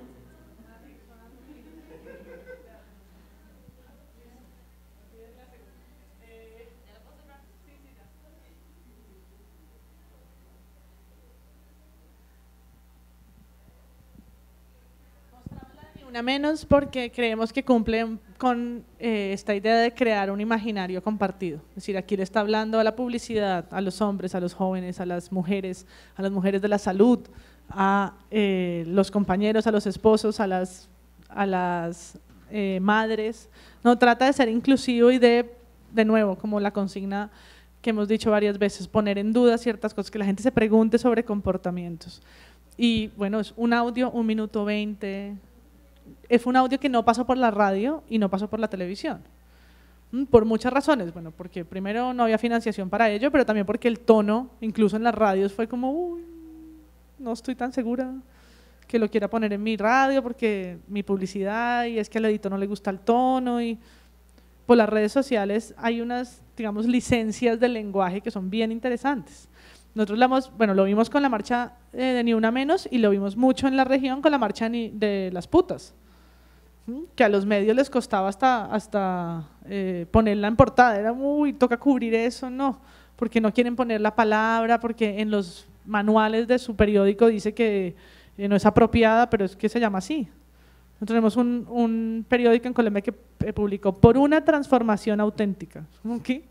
Una menos porque creemos que cumple con eh, esta idea de crear un imaginario compartido. Es decir, aquí le está hablando a la publicidad, a los hombres, a los jóvenes, a las mujeres, a las mujeres de la salud, a eh, los compañeros, a los esposos, a las, a las eh, madres. No, trata de ser inclusivo y de, de nuevo, como la consigna que hemos dicho varias veces, poner en duda ciertas cosas, que la gente se pregunte sobre comportamientos. Y bueno, es un audio, un minuto veinte. Es un audio que no pasó por la radio y no pasó por la televisión, por muchas razones. Bueno, porque primero no había financiación para ello, pero también porque el tono, incluso en las radios, fue como, uy, no estoy tan segura que lo quiera poner en mi radio porque mi publicidad, y es que al editor no le gusta el tono. Y por las redes sociales hay unas, digamos, licencias del lenguaje que son bien interesantes. Nosotros lo, hemos, bueno, lo vimos con la marcha eh, de Ni Una Menos, y lo vimos mucho en la región con la marcha ni, de las putas, ¿sí? Que a los medios les costaba hasta, hasta eh, ponerla en portada. Era muy, toca cubrir eso, no, porque no quieren poner la palabra, porque en los manuales de su periódico dice que eh, no es apropiada, pero es que se llama así. Nosotros tenemos un, un periódico en Colombia que eh, publicó por una transformación auténtica. ¿Qué?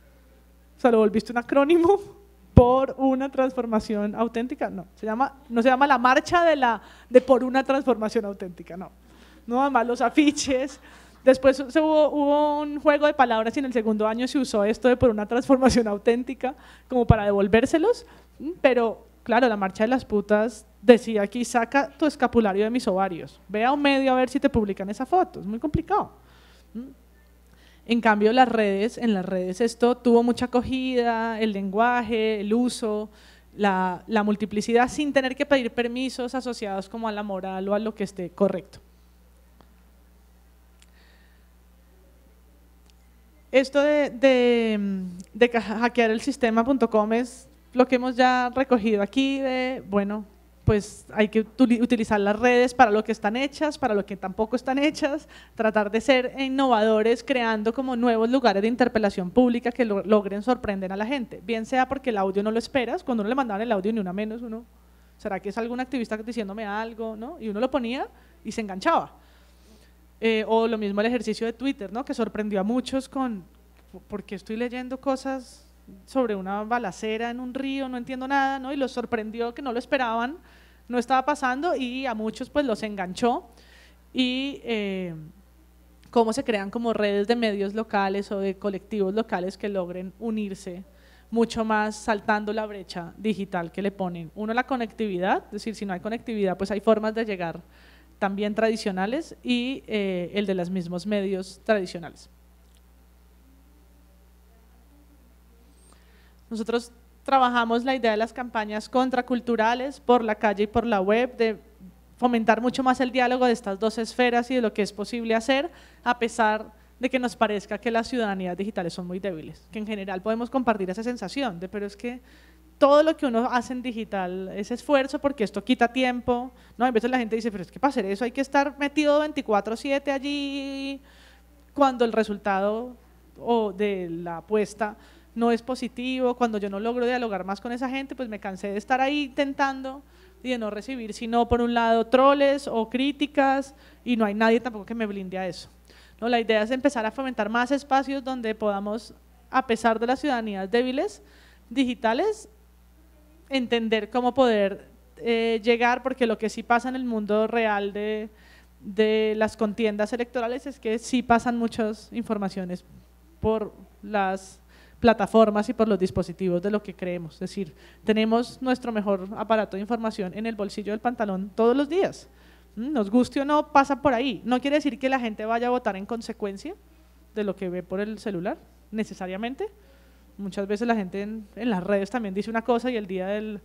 O sea, ¿lo volviste un acrónimo? Por una transformación auténtica, no, se llama, no se llama la marcha de, la, de por una transformación auténtica, no. No, además los afiches, después se hubo, hubo un juego de palabras y en el segundo año se usó esto de por una transformación auténtica como para devolvérselos, pero claro, la marcha de las putas decía aquí, saca tu escapulario de mis ovarios, ve a un medio a ver si te publican esa foto, es muy complicado. En cambio, las redes, en las redes esto tuvo mucha acogida, el lenguaje, el uso, la, la multiplicidad, sin tener que pedir permisos asociados como a la moral o a lo que esté correcto. Esto de, de, de hackear el sistema punto com es lo que hemos ya recogido aquí de, bueno, pues hay que utilizar las redes para lo que están hechas, para lo que tampoco están hechas, tratar de ser innovadores creando como nuevos lugares de interpelación pública que lo, logren sorprender a la gente, bien sea porque el audio no lo esperas, cuando uno le mandaban el audio ni una menos, uno, ¿será que es algún activista diciéndome algo? ¿No? Y uno lo ponía y se enganchaba. Eh, o lo mismo el ejercicio de Twitter, ¿no? Que sorprendió a muchos con, ¿por qué estoy leyendo cosas sobre una balacera en un río? No entiendo nada, ¿no? Y los sorprendió que no lo esperaban, no estaba pasando y a muchos pues los enganchó y eh, cómo se crean como redes de medios locales o de colectivos locales que logren unirse mucho más saltando la brecha digital que le ponen. Uno, la conectividad, es decir, si no hay conectividad pues hay formas de llegar también tradicionales y eh, el de los mismos medios tradicionales. Nosotros trabajamos la idea de las campañas contraculturales por la calle y por la web, de fomentar mucho más el diálogo de estas dos esferas y de lo que es posible hacer, a pesar de que nos parezca que las ciudadanías digitales son muy débiles, que en general podemos compartir esa sensación de, pero es que todo lo que uno hace en digital es esfuerzo porque esto quita tiempo, ¿no? A veces la gente dice, pero es que para hacer eso hay que estar metido veinticuatro siete allí, cuando el resultado o de la apuesta no es positivo, cuando yo no logro dialogar más con esa gente, pues me cansé de estar ahí intentando y de no recibir, sino por un lado troles o críticas, y no hay nadie tampoco que me blinde a eso. No, la idea es empezar a fomentar más espacios donde podamos, a pesar de las ciudadanías débiles digitales, entender cómo poder eh, llegar, porque lo que sí pasa en el mundo real de, de las contiendas electorales es que sí pasan muchas informaciones por las plataformas y por los dispositivos de lo que creemos, es decir, tenemos nuestro mejor aparato de información en el bolsillo del pantalón todos los días, nos guste o no, pasa por ahí. No quiere decir que la gente vaya a votar en consecuencia de lo que ve por el celular, necesariamente. Muchas veces la gente en, en las redes también dice una cosa y el día del,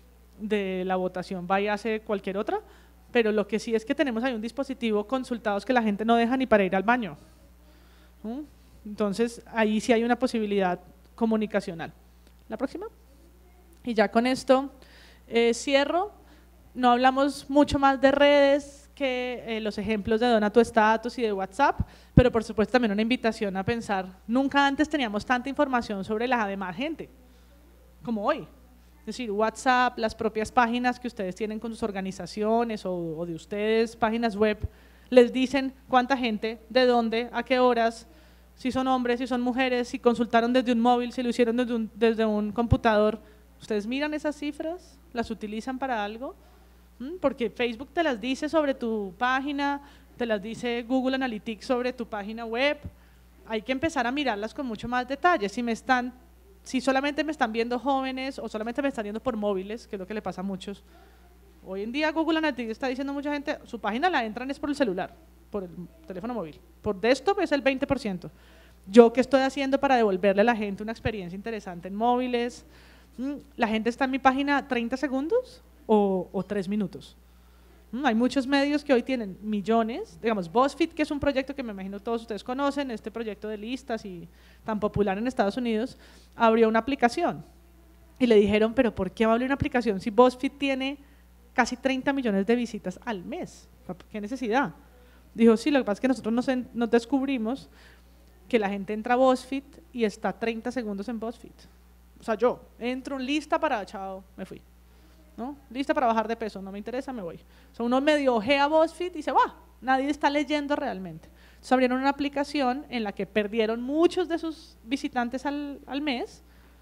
de la votación va y hace cualquier otra, pero lo que sí es que tenemos ahí un dispositivo consultados que la gente no deja ni para ir al baño. ¿Mm? Entonces, ahí sí hay una posibilidad comunicacional. La próxima. Y ya con esto eh, cierro. No hablamos mucho más de redes que eh, los ejemplos de Dona tu Estatus y de WhatsApp, pero por supuesto también una invitación a pensar, nunca antes teníamos tanta información sobre la demás gente como hoy. Es decir, WhatsApp, las propias páginas que ustedes tienen con sus organizaciones o, o de ustedes, páginas web, les dicen cuánta gente, de dónde, a qué horas, si son hombres, si son mujeres, si consultaron desde un móvil, si lo hicieron desde un, desde un computador. ¿Ustedes miran esas cifras? ¿Las utilizan para algo? ¿Mm? Porque Facebook te las dice sobre tu página, te las dice Google Analytics sobre tu página web. Hay que empezar a mirarlas con mucho más detalle. Si me están, si solamente me están viendo jóvenes o solamente me están viendo por móviles, que es lo que le pasa a muchos. Hoy en día Google Analytics está diciendo a mucha gente, su página la entran es por el celular, por el teléfono móvil. Por desktop es el veinte por ciento. ¿Yo qué estoy haciendo para devolverle a la gente una experiencia interesante en móviles? ¿La gente está en mi página treinta segundos o, o tres minutos? Hay muchos medios que hoy tienen millones, digamos BuzzFeed, que es un proyecto que me imagino todos ustedes conocen, este proyecto de listas y tan popular en Estados Unidos, abrió una aplicación y le dijeron, pero ¿por qué va a abrir una aplicación si BuzzFeed tiene casi treinta millones de visitas al mes? ¿Qué necesidad? Dijo, sí, lo que pasa es que nosotros nos, en, nos descubrimos que la gente entra a BuzzFeed y está treinta segundos en BuzzFeed. O sea, yo entro en lista para, chao, me fui. ¿No? Lista para bajar de peso, no me interesa, me voy. O sea, uno medio ojea BuzzFeed y se va, nadie está leyendo realmente. Entonces abrieron una aplicación en la que perdieron muchos de sus visitantes al, al mes,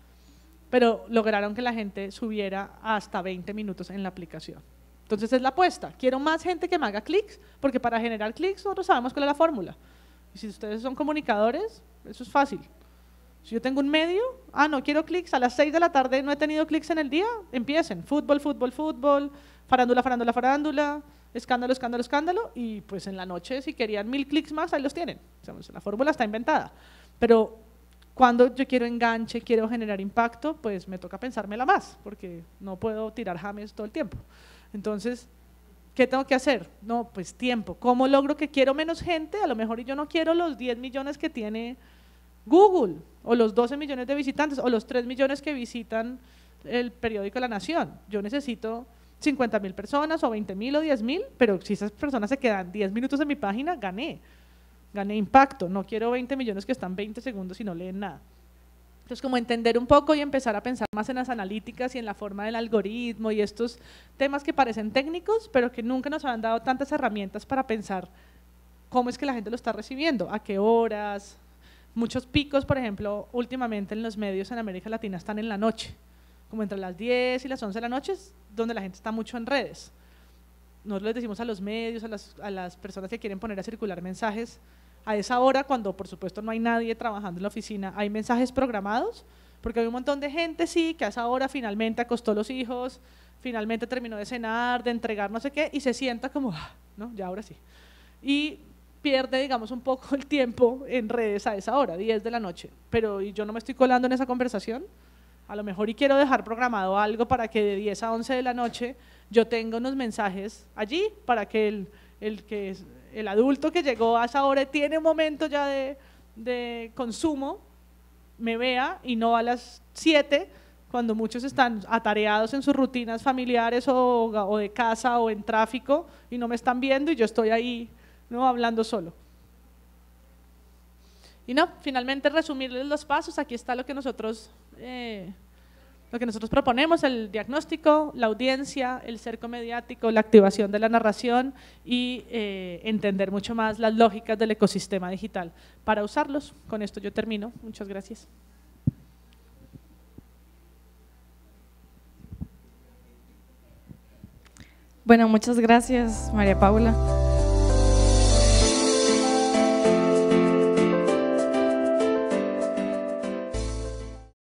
pero lograron que la gente subiera hasta veinte minutos en la aplicación. Entonces es la apuesta, quiero más gente que me haga clics, porque para generar clics nosotros sabemos cuál es la fórmula. Y si ustedes son comunicadores, eso es fácil. Si yo tengo un medio, ah, no quiero clics, a las seis de la tarde no he tenido clics en el día, empiecen, fútbol, fútbol, fútbol, farándula, farándula, farándula, escándalo, escándalo, escándalo, y pues en la noche si querían mil clics más, ahí los tienen. O sea, la fórmula está inventada, pero cuando yo quiero enganche, quiero generar impacto, pues me toca pensármela más, porque no puedo tirar James todo el tiempo. Entonces, ¿qué tengo que hacer? No, pues tiempo. ¿Cómo logro que quiero menos gente? A lo mejor yo no quiero los diez millones que tiene Google, o los doce millones de visitantes, o los tres millones que visitan el periódico La Nación. Yo necesito cincuenta mil personas o veinte mil o diez mil, pero si esas personas se quedan diez minutos en mi página, gané, gané impacto. No quiero veinte millones que están veinte segundos y no leen nada. Entonces, como entender un poco y empezar a pensar más en las analíticas y en la forma del algoritmo y estos temas que parecen técnicos, pero que nunca nos han dado tantas herramientas para pensar cómo es que la gente lo está recibiendo, a qué horas. Muchos picos, por ejemplo, últimamente en los medios en América Latina están en la noche, como entre las diez y las once de la noche, es donde la gente está mucho en redes. Nosotros les decimos a los medios, a las, a las personas que quieren poner a circular mensajes, a esa hora, cuando por supuesto no hay nadie trabajando en la oficina, hay mensajes programados, porque hay un montón de gente, sí, que a esa hora finalmente acostó a los hijos, finalmente terminó de cenar, de entregar no sé qué, y se sienta como, ah, ¿no? Ya ahora sí. Y pierde, digamos, un poco el tiempo en redes a esa hora, diez de la noche, pero y yo no me estoy colando en esa conversación, a lo mejor y quiero dejar programado algo para que de diez a once de la noche yo tenga unos mensajes allí, para que el, el que es el adulto que llegó a esa hora tiene un momento ya de, de consumo, me vea y no a las siete, cuando muchos están atareados en sus rutinas familiares o, o de casa o en tráfico y no me están viendo y yo estoy ahí, ¿no?, hablando solo. Y no, finalmente resumirles los pasos, aquí está lo que nosotros… Eh, Lo que nosotros proponemos, el diagnóstico, la audiencia, el cerco mediático, la activación de la narración y eh, entender mucho más las lógicas del ecosistema digital para usarlos. Con esto yo termino. Muchas gracias. Bueno, muchas gracias, María Paula.